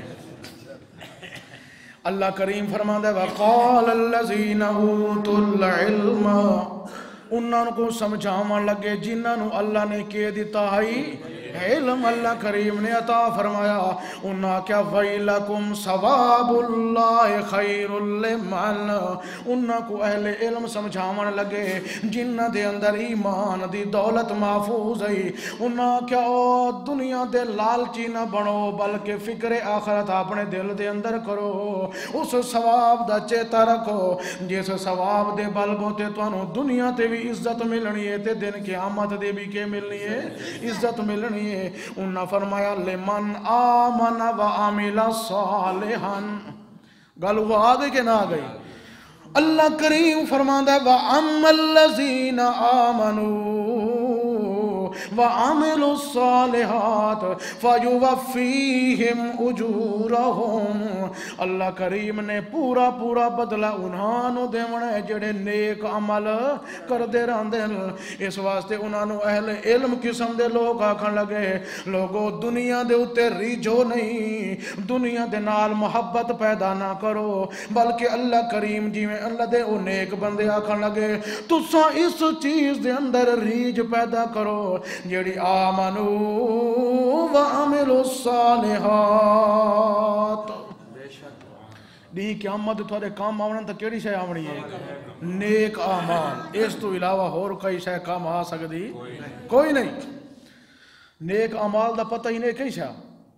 اللہ کریم فرماندہ ہے وَقَالَ الَّذِينَ أُوتُوا الْعِلْمَ، انہوں کو سمجھاون لگے جنہوں اللہ نے کے دیتا آئی علم، اللہ کریم نے عطا فرمایا، انہاں کیا وَيْلَكُمْ ثواب اللہ خیر لمن، انہاں کو اہل علم سمجھاون لگے جنہ دے اندر ایمان دی دولت محفوظ ہے، انہاں کیا او دنیا دے لالچی نہ بنو بلکہ فکر آخرت اپنے دل دے اندر کرو، اس ثواب دا چیتا رکھو جس ثواب دے بل بوتے تو انہوں دنیا تے بھی عزت ملنی ہے تے دن قیامت دے بھی کے ملنی ہے، عزت ملنی ہے۔ انہاں فرمایا لمن آمن و عمل صالحا، گل وہ آگئی کہ نہ آگئی؟ اللہ کریم فرماندہ ہے وَأَمَّا الَّذِينَ آمَنُوا، وعملوا الصالحات فیوفیہم اجورہم، اللہ کریم نے پورا پورا بدلہ انہاں دیونا ہے جڑے نیک عمل کر دے رہندے ہیں۔ اس واسطے انہاں نو اہل علم قسم دے لوگ آکھن لگے لوگو دنیا دے اتے ریجو نہیں، دنیا دے نال محبت پیدا نہ کرو، بلکہ اللہ کریم جی میں اللہ دے او نیک بندے آکھن لگے تساں اس چیز دے اندر ریج پیدا کرو جیڑی آمنو وعملوا الصالحات۔ دی قیامت تھوڑے کام آونا تا کیڑی شے آونی ہے؟ نیک اعمال۔ اس تو علاوہ اور کئی شے کام آ سکتی کوئی نہیں۔ نیک اعمال دا پتہ ہی نہیں کئی شے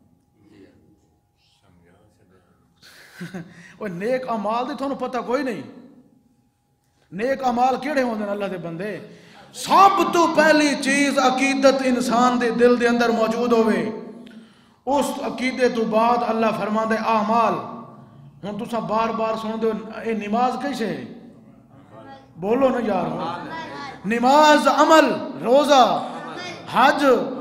وہ نیک اعمال دی تھوڑا پتہ کوئی نہیں۔ نیک اعمال کیڑے ہوندے ہیں اللہ دے بندے؟ سب تو پہلی چیز عقیدت انسان دے دل دے اندر موجود ہوئے، اس عقیدے تو بعد اللہ فرماندے اعمال۔ ہن تساں بار بار سن دے اے نماز کیسے ہے؟ بولو نا یار، نماز عمل، روزہ، حج،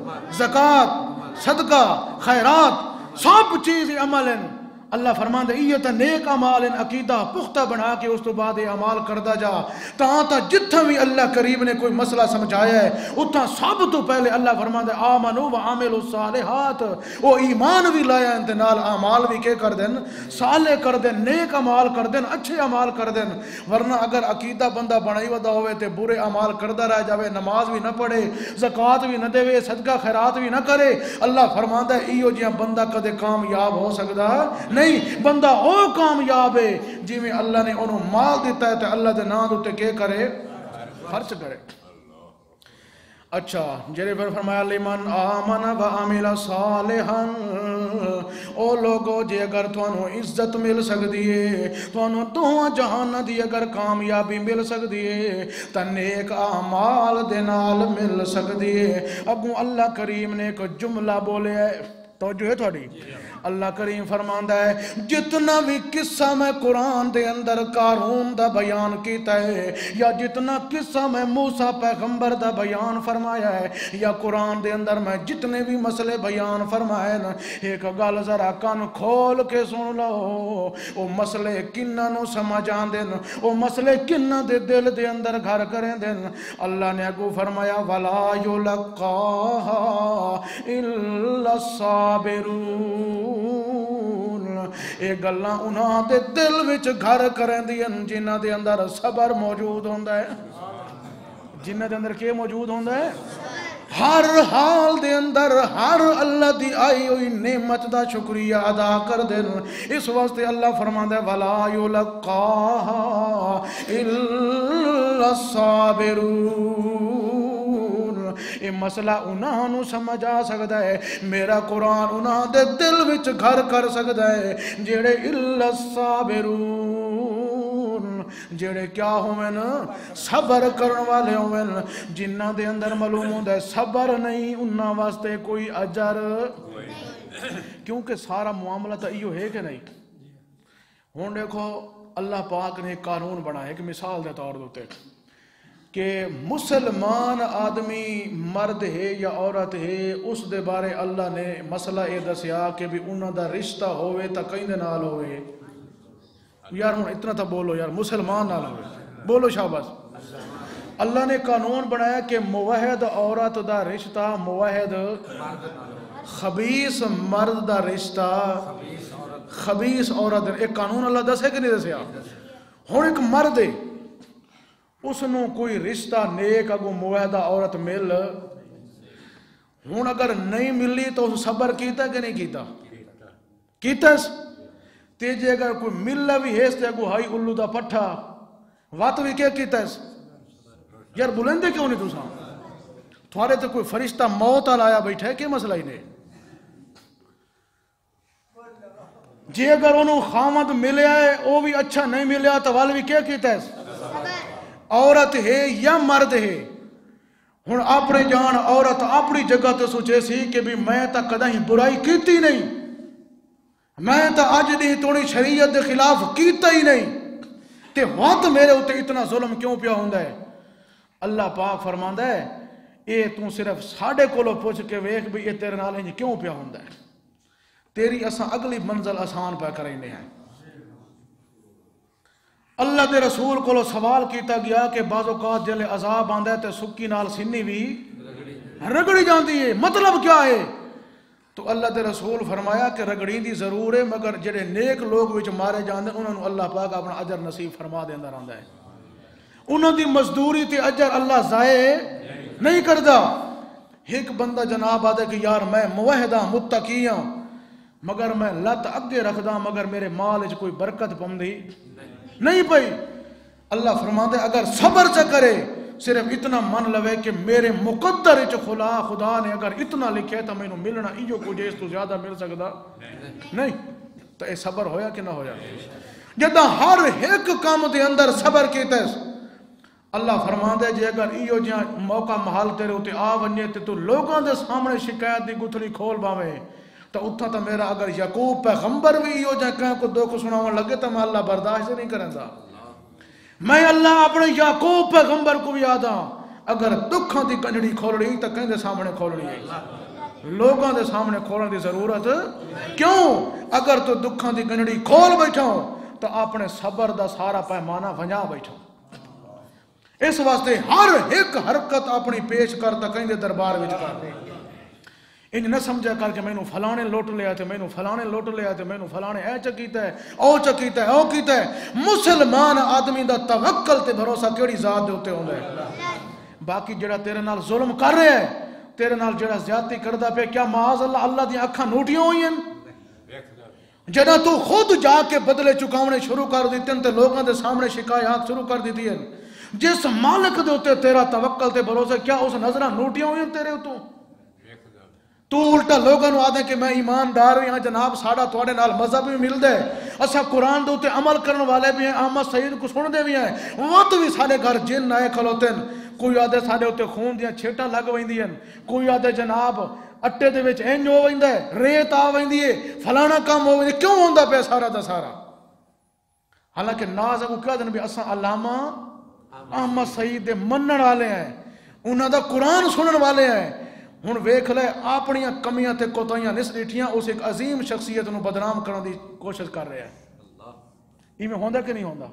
زکاة، صدقہ، خیرات، سب چیز عمل ہیں۔ اللہ فرماندے یہ تا نیک عمال ان عقیدہ پختہ بنا کے اس تو بعد یہ عمال کردہ جا تاں تا جتھا بھی اللہ کریم نے کوئی مسئلہ سمجھایا ہے اتھا سب تو پہلے اللہ فرماندے آمنو وعاملوا الصالحات، وہ ایمان بھی لایا انتنال اعمال بھی کے کر دیں، صالح کر دیں، نیک عمال کر دیں، اچھے عمال کر دیں۔ ورنہ اگر عقیدہ بندہ بنائی ودا ہوئے تے برے عمال کردہ رہ جاوے، نماز بھی نہ پڑھے، زکاة بھی نہ دے، صدقہ خیرات بھی نہ کرے، اللہ فرماندہ ہے ایو جیہاں بندہ کدے کامیاب ہو سکتا نہیں۔ بندہ او کامیاب ہے جی میں اللہ نے انہوں مال دیتا ہے تو اللہ دے نام دوتے کے کرے؟ خرچ کرے۔ اچھا جیرے پر فرمایا لمن آمن و عمل صالحا، او لوگو جے اگر توانو عزت مل سکتی ہے، توانو تو جہان دی اگر کامیابی مل سکتی ہے تا نیک اعمال دے نال مل سکتی ہے۔ اگوں اللہ کریم نے ایک جملہ بولے ہے، توجہ ہے تھوڑی؟ اللہ کریم فرماندہ ہے جتنا بھی قصہ میں قرآن دے اندر قارون دا بیان کیتا ہے، یا جتنا قصہ میں موسیٰ پیغمبر دا بیان فرمایا ہے، یا قرآن دے اندر میں جتنے بھی مسئلے بیان فرمائے نا، ایک گل ذرا کان کھول کے سن لو، وہ مسئلے کنہ نو سمجھ آن دین، وہ مسئلے کنہ دے دل دے اندر گھر کریں دین۔ اللہ نے اگو فرمایا وَلَا يُلَقَّاهَا إِلَّا الصَّابِرُونَ، اے گلاں انہاں دے دل وچ گھر کریں دین جنہ دے اندر صبر موجود ہوندہ ہے۔ جنہ دے اندر کیا موجود ہوندہ ہے؟ ہر حال دے اندر ہر اللہ دی آئی ہوئی نعمت دا شکریہ ادا کر دین۔ اس واسطے اللہ فرماندہ ہے وَلَا يُلَقَّاهَا إِلَّا الصَّابِرُونَ، یہ مسئلہ انہاں نو سمجھ آ سکتا ہے، میرا قرآن انہاں دے دل وچ گھر کر سکتا ہے جیڑے الا الصابرون، جیڑے کیا ہوئے نا صبر کرن والے ہوئے، جنہ دے اندر معلوم ہوتا ہے صبر نہیں انہاں واسطے کوئی اجر، کیونکہ سارا معاملہ تو ایو ہے کہ نہیں۔ ہون دیکھو اللہ پاک نے قانون بنایا کہ مثال دے طور دوتے کہ مسلمان آدمی مرد ہے یا عورت ہے اس دے بارے اللہ نے مسئلہ اے دسیا کہ بھی انہوں دا رشتہ ہوئے تا کہیں دے نال ہوئے۔ یار ہوں اتنا تا بولو یار، مسلمان نال ہوئے، بولو شاباش۔ اللہ نے قانون بنایا کہ موحد عورت دا رشتہ، موحد خبیث مرد دا رشتہ خبیث عورت، ایک قانون اللہ دسے کہ نہیں دسیا؟ ہوں ایک مرد ہے اس نو کوئی رشتہ نیک اگو موحدہ عورت مل، ہون اگر نہیں ملی تو صبر کیتا کہ نہیں کیتا؟ کیتا اس تیجے اگر کوئی ملہ بھی ہے اس تے اگو ہائی اللہ دا پٹھا وات بھی کیا کیتا اس؟ یار بلندے کیوں نہیں دوسرا؟ تھوارے تے کوئی فرشتہ موت آلایا بیٹھا ہے کہ مسئلہ ہی نہیں؟ جی اگر انہوں خامد ملیا ہے وہ بھی اچھا نہیں ملیا تو والے بھی کیا کیتا ہے؟ عورت ہے یا مرد ہے، ہن اپنے جان عورت اپنی جگہ تے سوچے سی کہ بھی میں تا کدہیں برائی کیتی نہیں، میں تا اج دی توڑی شریعت دے خلاف کیتا ہی نہیں، تے وقت میرے ہوتے اتنا ظلم کیوں پیا ہوندہ ہے؟ اللہ پاک فرماندہ ہے اے تو صرف ساڑھے کولو پوچھ کے ویکھ بھی یہ تیرے نال انج کیوں پیا ہوندا ہے، تیری اساں اگلی منزل آسان پہ کریں ہیں۔ اللہ دے رسول کو سوال کیتا گیا کہ بعض اوقات جلے عذاب آندا ہے تے سکی نال سینی بھی رگڑی جاندی ہے، مطلب کیا ہے؟ تو اللہ دے رسول فرمایا کہ رگڑی دی ضرور ہے، مگر جڑے نیک لوگ وچ مارے جاندے انہاں نوں اللہ پاک اپنا اجر نصیب فرما دیندا رہندا ہے، انہاں دی مزدوری تے اجر اللہ ضائع نہیں کردا۔ ایک بندہ جناب آدھے کہ یار میں موحدہ متقی ہاں مگر میں لت اگے رکھدا مگر میرے مال وچ کوئی برکت پوندی نہیں پئی، اللہ فرماندے اگر صبر چ کرے صرف اتنا من لوے کہ میرے مقدر وچ خدا خدا نے اگر اتنا لکھے تو مینوں ملنا ایو کچھ اس تو زیادہ مل سکدا نہیں، تو اے صبر ہویا کہ نہ ہویا؟ جداں ہر ایک کام دے اندر صبر کیتا ہے اللہ فرماندے جے اگر ایو جہاں موقع محل تیرے اتے آ ونجے تے تو لوگاں دے سامنے شکایت دی گتھڑی کھول باویں تو اتھا تو میرا اگر یعقوب پیغمبر بھی ایو جہاں کہیں کو دکھ سناون لگے تو میں اللہ برداشت نہیں کرندا، میں اللہ اپنے یعقوب پیغمبر کو بھی آدھا اگر دکھاں دی کنجڑی کھولنی تو کہیں دے سامنے کھولنی ہے، لوگاں دے سامنے کھولن دی ضرورت کیوں؟ اگر تو دکھاں دی کنجڑی کھول بیٹھا ہوں تو اپنے صبر دا سارا پیمانہ ونجا بیٹھا ہوں، اس واسطے ہر ایک حرکت اپنی پیش کر تا کہیں دے دربار وچ کر دے، انج نہ سمجھا کر کہ مینوں فلانے لوٹ لیا تے مینوں فلانے لوٹ لیا تے مینوں فلانے اے چکیتا ہے او چکیتا ہے او کیتا ہے۔ مسلمان آدمی دا توکل تے بھروسہ کیڑی ذات دے اوتے ہوندا ہے؟ باقی جڑا تیرے نال ظلم کر رہا ہے، تیرے نال جڑا زیادتی کردا پیا، کیا معاذ اللہ اللہ دی اکھاں نوٹیاں ہوئی ہیں؟ جڑا تو خود جا کے بدلے چکاونے شروع کر دیتے تے لوگاں دے سامنے شکایات شروع کر دیتی ہیں، جس مالک دے اوتے تیرا توکل تے بھروسہ کیا اس نظراں نوٹیاں ہوئی ہیں تیرے اوتوں؟ تو الٹا لوگوں نے آدھے کہ میں ایماندار ہوں جناب ساڑھا تواڈے نال مذہب بھی مل دے، اسا قرآن دے اوتے عمل کرنے والے بھی ہیں، احمد سعید کو سن دے بھی ہیں، وقت بھی سارے گھر جن آئے کھلوتے ہیں، کوئی آدھے سارے ہوتے خون دیاں چھیٹا لگ ویندی ہیں، کوئی آدھے جناب اٹے دے وچ انج ہو ویندا ہے، ریت آ ویندی ہے، فلانا کام ہو ویندی، کیوں ہوندا پیا سارا دا سارا؟ حالانکہ ناز کو کہہ دن بھی اساں علامہ احمد سعید دے منن والے ہیں، انہاں دا قرآن سنن والے ہیں، ہن ویکھ لے اپنی کمیاں تے کوتاہیاں نس ڈٹھیاں اس ایک عظیم شخصیت نو بدنام کرنے دی کوشش کر رہا ہے، ایویں ہوندا کہ نہیں ہوندا؟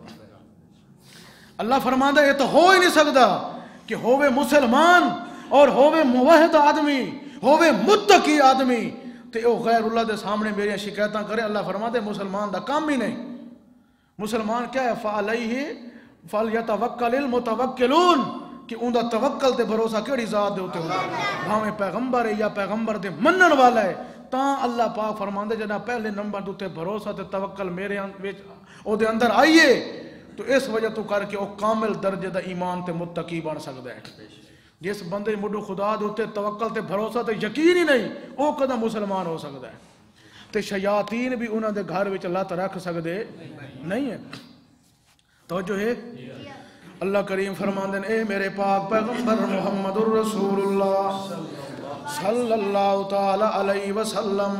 اللہ فرماندا ہے یہ تو ہو ہی نہیں سکدا کہ ہووے مسلمان اور ہووے موحد آدمی ہووے متقی آدمی تے او غیر اللہ دے سامنے میری شکایتاں کرے۔ اللہ فرماندا ہے مسلمان دا کام ہی نہیں، مسلمان کیا ہے؟ فعلیہ فلیتوکل المتوکلون، کہ ان دا توکل تے بھروسہ کیڑی ذات دے ہوتے ہوتا ہے، بھاویں پیغمبر ہے یا پیغمبر دے منن والا ہے، تاں اللہ پاک فرماندے جنہ پہلے نمبر دوتے بھروسہ تے توکل میرے او دے اندر آئیے تو اس وجہ تو کر کے او کامل درجے دا ایمان تے متقی بن سکتا ہے۔ جس بندے مڈو خدا دے ہوتے توکل تے بھروسہ تے یقین ہی نہیں او کدہ مسلمان ہو سکتا ہے، تے شیاطین بھی انہاں دے گھر وچ لت رکھ سکتے نہیں ہے۔ توجہ ہے؟ اللہ کریم فرماندے اے میرے پاک پیغمبر محمد الرسول اللہ صلی اللہ تعالی علیہ وسلم،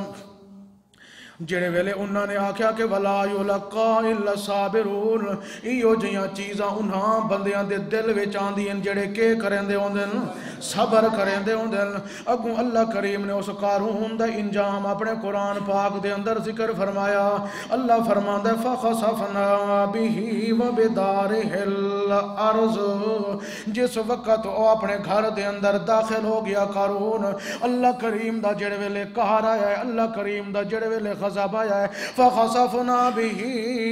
جڑے ویلے انہاں نے آکھیا کہ ولا یلقا الا الصابرون، ایو جیاں چیزاں انہاں بندیاں دے دل وچ آندیاں جڑے کے کریندے ہوندے صبر کریندے ہوندے۔ اگوں اللہ کریم نے اس قارون دا انجام اپنے قرآن پاک دے اندر ذکر فرمایا، اللہ فرماندا ہے فخسفنا به وبدارہ الارض، جس وقت او اپنے گھر دے اندر داخل ہو گیا قارون، اللہ کریم دا جڑے ویلے قہر آیا ہے، اللہ کریم دا جڑے ویلے غضب آیا ہے، فخسفنا به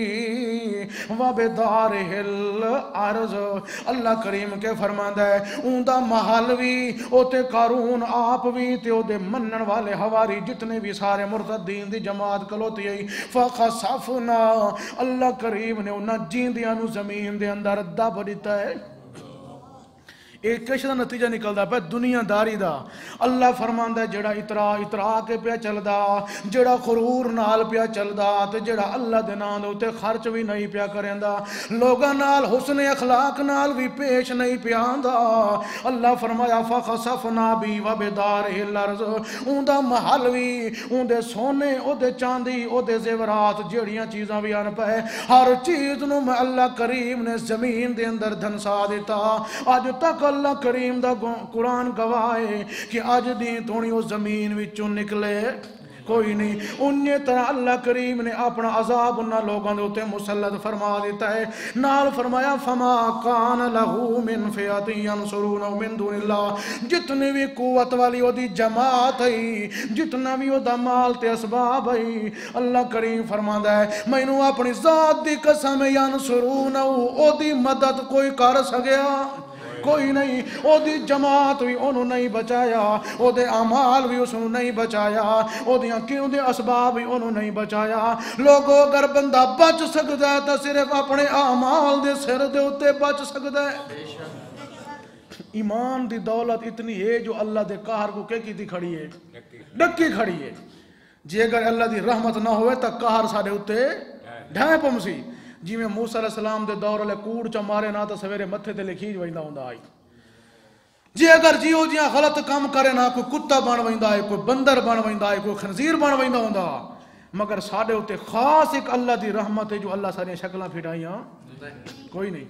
وبدارہ الارض، اللہ کریم کے فرماندا ہے اون دا محل بھی او تے قارون آپ بھی تے او دے منن والے ہواری جتنے بھی سارے مرتدین دی جماعت کلوتی ہے، فخسفنا، اللہ کریم نے انہاں جیندیاں نو زمین دے اندر دب دیتا ہے۔ ایک کش دا نتیجہ نکلدا پہ دنیا داری دا، اللہ فرماندا ہے جڑا اترا اترا کے پیا چلدا، جڑا غرور نال پیا چلدا تے جڑا اللہ دے نام دے اوتے خرچ بھی نہیں پیا کریندا، لوگاں نال حسن اخلاق نال بھی پیش نہیں پیا آندا، اللہ فرمایا فخسفنا بی وبدارہ الارض، اون دا محل بھی اون دے سونے او دے چاندی او دے زیورات جڑیاں چیزاں بھی آن پہ ہر چیز نو میں اللہ کریم نے زمین دے اندر دھنسا دیتا۔ اج تک اللہ کریم دا قرآن گواہ ہے کہ اج دی تھوڑی وہ زمین وچوں نکلے کوئی نہیں. انہی طرح اللہ کریم نے اپنا عذاب انہاں لوگوں دے اوتے مسلط فرما دیتا ہے. نال فرمایا فما کان لہو من فئۃ ینصرون من دون اللہ. جتنی بھی قوت والی وہ دی جماعت ہے، جتنا بھی وہ دا مال تے اسباب ہے، اللہ کریم فرماندا ہے مینوں اپنی ذات دی قسم ینصرون او دی مدد کوئی کر سکیا کوئی نہیں. او دی جماعت بھی انہوں نہیں بچایا، او دے اعمال بھی اس نے نہیں بچایا، او دیاں کیوں دے اسباب بھی انہوں نہیں بچایا. لوگوں اگر بندہ بچ سکتا ہے تو صرف اپنے اعمال دے سر دے اتے بچ سکتا ہے. ایمان دی دولت اتنی ہے جو اللہ دے قہر کو کہ کی کھڑی ہے، ڈکی کھڑی ہے. جی اگر اللہ دی رحمت نہ ہوئے تو قہر سارے اتے ڈھائیں پمسی. جی میں موسیٰ علیہ السلام دے دور لے کوڑ چا مارے نہ تو سویرے متھے تے لکھیج ویندہ ہوندہ آئی. جی اگر جیو جیاں غلط کام کرے نہ کوئی کتا بن ویندہ ہے، کوئی بندر بن ویندہ ہے، کوئی خنزیر بن ویندہ ہوندہ. مگر ساڑھے ہوتے خاص ایک اللہ دی رحمت ہے جو اللہ سارے شکلہ پھٹائیاں کوئی نہیں.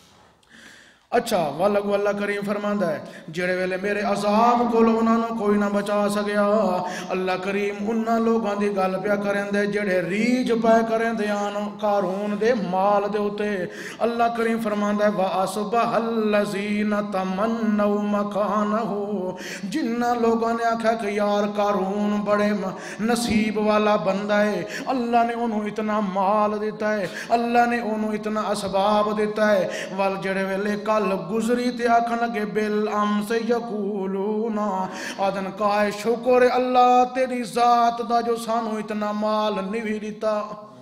اچھا واللہ اللہ کریم فرماندہ ہے جڑے ویلے میرے عذاب کو انہوں نے کوئی نہ بچا سکیا. اللہ کریم انہاں لوگاں دی گل پیا کریں دے جڑے ریج پہ کریں دے آن قارون دے مال دے ہوتے. اللہ کریم فرماندہ ہے وَأَصْبَحَ الَّذِينَ تَمَنَّوْا مَكَانَهُ. جنہ لوگوں نے آکھا کہ یار قارون بڑے نصیب والا بندہ ہے، اللہ نے انہوں اتنا مال دیتا ہے، اللہ نے انہوں اتنا اسباب دیتا ہے. وال جڑے ویلے کل گزری تے آکھن لگے بالامس یقولون آدن کہے شکر اللہ تیری ذات دا جو سانو اتنا مال نہیں دیتا.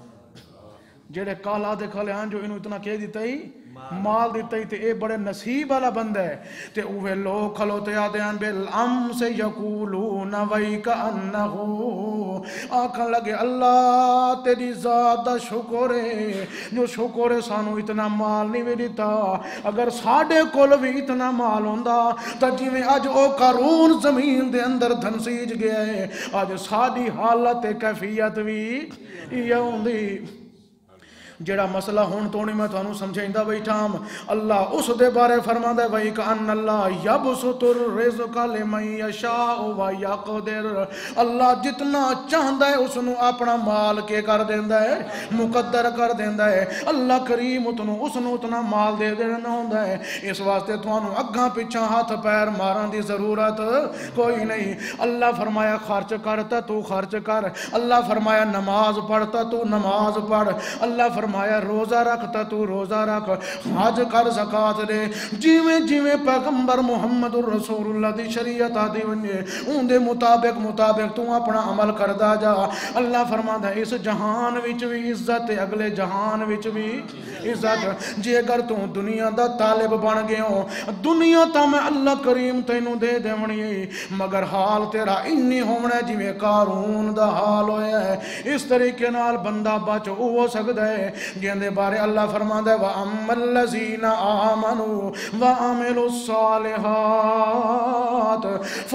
جڑے کال آدھے کھلے ہیں جو انہوں اتنا کہہ دیتا ہی مال دیتا ہی تے اے بڑے نصیب والا بندہ ہے. تے اوہ لوگ کھلوتے آدھے ہیں بالامس یقولون وَيْكَأَنَّهُ آکھن لگے اللہ تیری ذات دا شکر ہے جو شکر ہے سانو اتنا مال نہیں دیتا. اگر ساڑھے کول بھی اتنا مال ہوندہ تا جی میں آج او قارون زمین دے اندر دھنسیج گیا ہے، آج ساڑھی حالت کیفیت بھی یہ ہوندی. جڑا مسئلہ ہون تونی میں تھانوں سمجھائندہ بیٹھام. اللہ اس دے بارے فرماندہ ہے وَإِكَأَنَّ اللَّهَ يَبْسُطُ الرِّزْقَ لِمَن يَشَاءُ وَيَقْدِرُ. اللہ جتنا چاہندہ ہے اس نو اپنا مال کے کر دیندہ ہے، مقدر کر دیندہ ہے. اللہ کریم اتنو اس نو اتنا مال دے دینا ہوندہ ہے. اس واسطے تھانوں اگاں پچھاں ہاتھ پیر ماران دی ضرورت کوئی نہیں. اللہ فرمایا خرچ کرتا تو خرچ کر، اللہ فرمایا نماز پڑھتا تو نماز پڑھ، اللہ فرمایا فرمایا روزہ رکھتا تو روزہ رکھ، حج کر زکاة دے. جیویں جیویں پیغمبر محمد الرسول اللہ دی شریعت آدھی ونجے ان دے مطابق مطابق تو اپنا عمل کردہ جا. اللہ فرماتا ہے اس جہان وچ بھی عزت ہے، اگلے جہان وچ بھی عزت. جے اگر تو دنیا دا طالب بن گئے ہو، دنیا تا میں اللہ کریم تینوں دے دے منی، مگر حال تیرا انی ہونا ہے جیویں قارون دا حال ہویا ہے. اس طریقے نال بندہ بچ ہو سکتا ہے. جیندے بارے اللہ فرماتا ہے وَأَمَّا الَّذِينَ آمَنُوا وَعَمِلُوا الصَّالِحَاتِ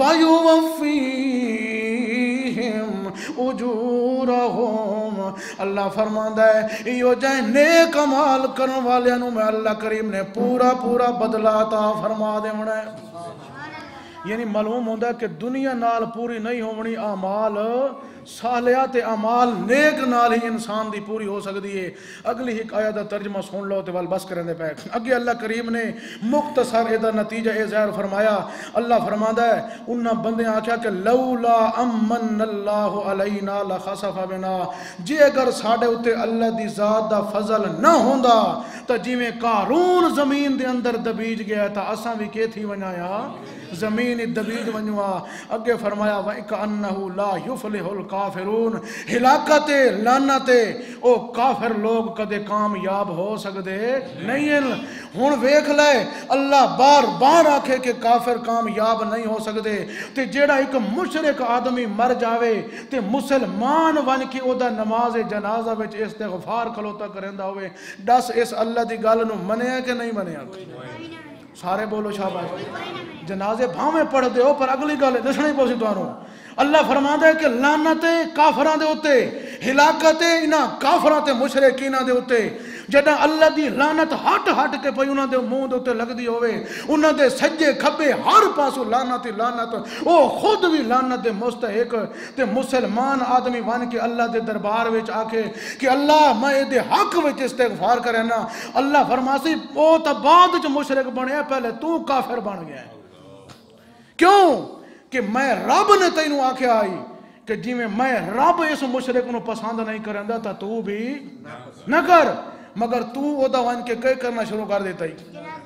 فَيُوَفِّيهِمْ اُجُورَهُمْ. اللہ فرماتا ہے یہ جائے نیک عمال کرن والے انہوں میں اللہ کریم نے پورا پورا بدلہ عطا فرما دے منا ہے. یعنی معلوم ہوتا ہے کہ دنیا نال پوری نہیں ہونی، اعمال صالحات اعمال نیک نال ہی انسان دی پوری ہو سکتی ہے. اگلی ایک آیت دا ترجمہ سن لو تے وال بس کرنے دے پہ. اگے اللہ کریم نے مختصر ادا نتیجہ اے ظاہر فرمایا. اللہ فرماتا ہے انہاں بندے آکھیا کہ لولا امن اللہ علینا لخسف بنا. جے اگر ساڑے ہوتے اللہ دی ذات دا فضل نہ ہوندا تا جی میں قارون زمین دے اندر دبیج گیا تا اساں بھی کی تھی ونایا زمین دبیج ونوا. اگے فرمایا وَإِكَأَنَّهُ لَا يُفْلِحُ الْكَافِرُونَ. ہلاکت لعنت او کافر لوگ کدے کامیاب ہو سکتے نہیں ہیں. ہن ویکھ لے اللہ بار بار آکھے کہ کافر کامیاب نہیں ہو سکتے تے جیڑا ایک مشرک آدمی مر جاوے تے مسلمان ون کے او دا نماز جنازہ وچ استغفار کھلوتا کریندا ہوئے، دس اس اللہ دی گل نو منیا کہ نہیں منیا؟ سارے بولو شاباش. جنازے بھاویں پڑھ دے ہو پر اگلی گل دسنی پوسی تانوں. اللہ فرماتا ہے کہ لعنت کافراں دے اوتے، ہلاکت انہاں کافراں تے مشرکیناں دے اوتے. جدہ اللہ دی لعنت ہٹ ہٹ کے پئی انہاں دے منہ دے تے لگدی ہوئے، انہاں دے سجے کھبے ہر پاسوں لعنت ہی لعنت، او خود بھی لعنت دے مستحق، تے مسلمان آدمی بن کے اللہ دے دربار وچ آ کے کہ اللہ میں دے حق وچ استغفار کرے نا، اللہ فرماسی او تا بعد وچ مشرک بنیا، پہلے تو کافر بن گیا ہے۔ کیوں کہ میں رب نے تینوں آکھیا آئی کہ جی میں میں رب اس مشرک نو پسند نہیں کرندا تا تو بھی نہ کر، مگر تو او دا ون کے کئی کرنا شروع کر دیتا ہی۔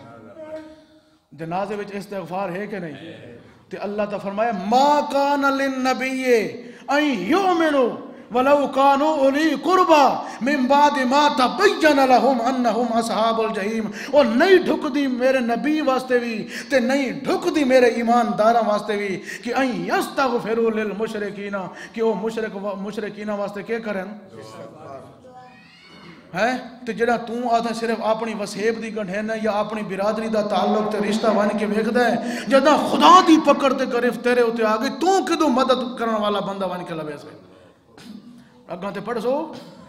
جنازے وچ استغفار ہے کہ نہیں؟ تے اللہ تا فرمایا ما کان للنبی ان یؤمنوا ولو كانوا اولی قربا من بعد ما تبین لهم انہم اصحاب الجحیم، اور نہیں ڈھک دی میرے نبی واسطے بھی تے نہیں ڈھک دی میرے ایمانداراں واسطے بھی کہ ان یستغفروا للمشرکین، کہ وہ مشرک مشرکین واسطے کیا کریں ہے تے جڑا تو آدھا صرف اپنی وسیب دی گنڈھینا یا اپنی برادری دا تعلق تے رشتہ بن کے ویکھدا ہے، جدا خدا دی پکڑ تے گرفت تیرے اوتے آ گئی، تو کدوں مدد کرن والا بندہ بن کے لوے سے اگاں تے پڑھ سو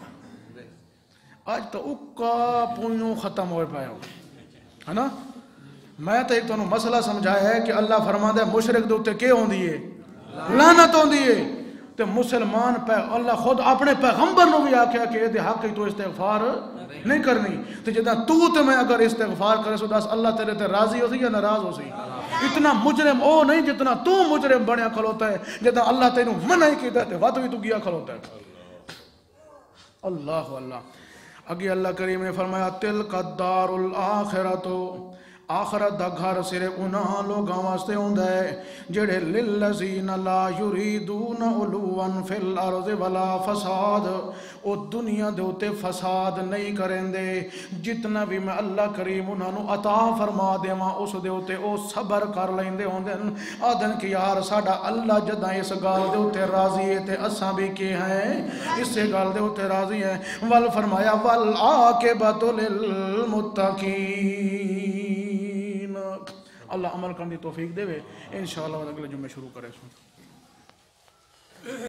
آج تو اکا پونیوں ختم ہوئے پایا ہے نا۔ میں تو ایک تو انہوں مسئلہ سمجھایا ہے کہ اللہ فرماندہ ہے مشرک دے اتے کیا ہوں دیئے لعنت ہوں دیئے، تے مسلمان پہ اللہ خود اپنے پیغمبر نو بھی آکھیا کہ دے حق تو استغفار نہیں کرنی، تے جدہ تو تے میں اگر استغفار کرے سو دس اللہ تیرے تے راضی ہو سی یا ناراض ہو سی؟ اتنا مجرم او نہیں جتنا تو مجرم بنیا کھلوتا ہے، جدہ اللہ تینوں منع ہی کیتا ہے وقت بھی تو گیا کھلوتا ہے۔ اللہ اللہ اگے اللہ کریم نے فرمایا تلک الدار الاخرۃ، آخرت دا گھر صرف انہاں لوگاں واسطے ہوندا ہے جڑے للذین لا یریدون علوا فی الارض ولا فساد، او دنیا دے اوتے فساد نہیں کرندے، جتنا بھی میں اللہ کریم انہاں نو عطا فرما دیواں اس دے اوتے او صبر کر لیندے ہوندے، آدن کہ یار ساڈا اللہ جداں اس گل دے اوتے راضی ہے تے اساں بھی کی ہیں اس گل دے اوتے راضی ہیں۔ ول فرمایا والعاقبۃ للمتقین، اللہ عمل کرنے کی توفیق دے، انشاءاللہ اگلے جمعے شروع کرے سن۔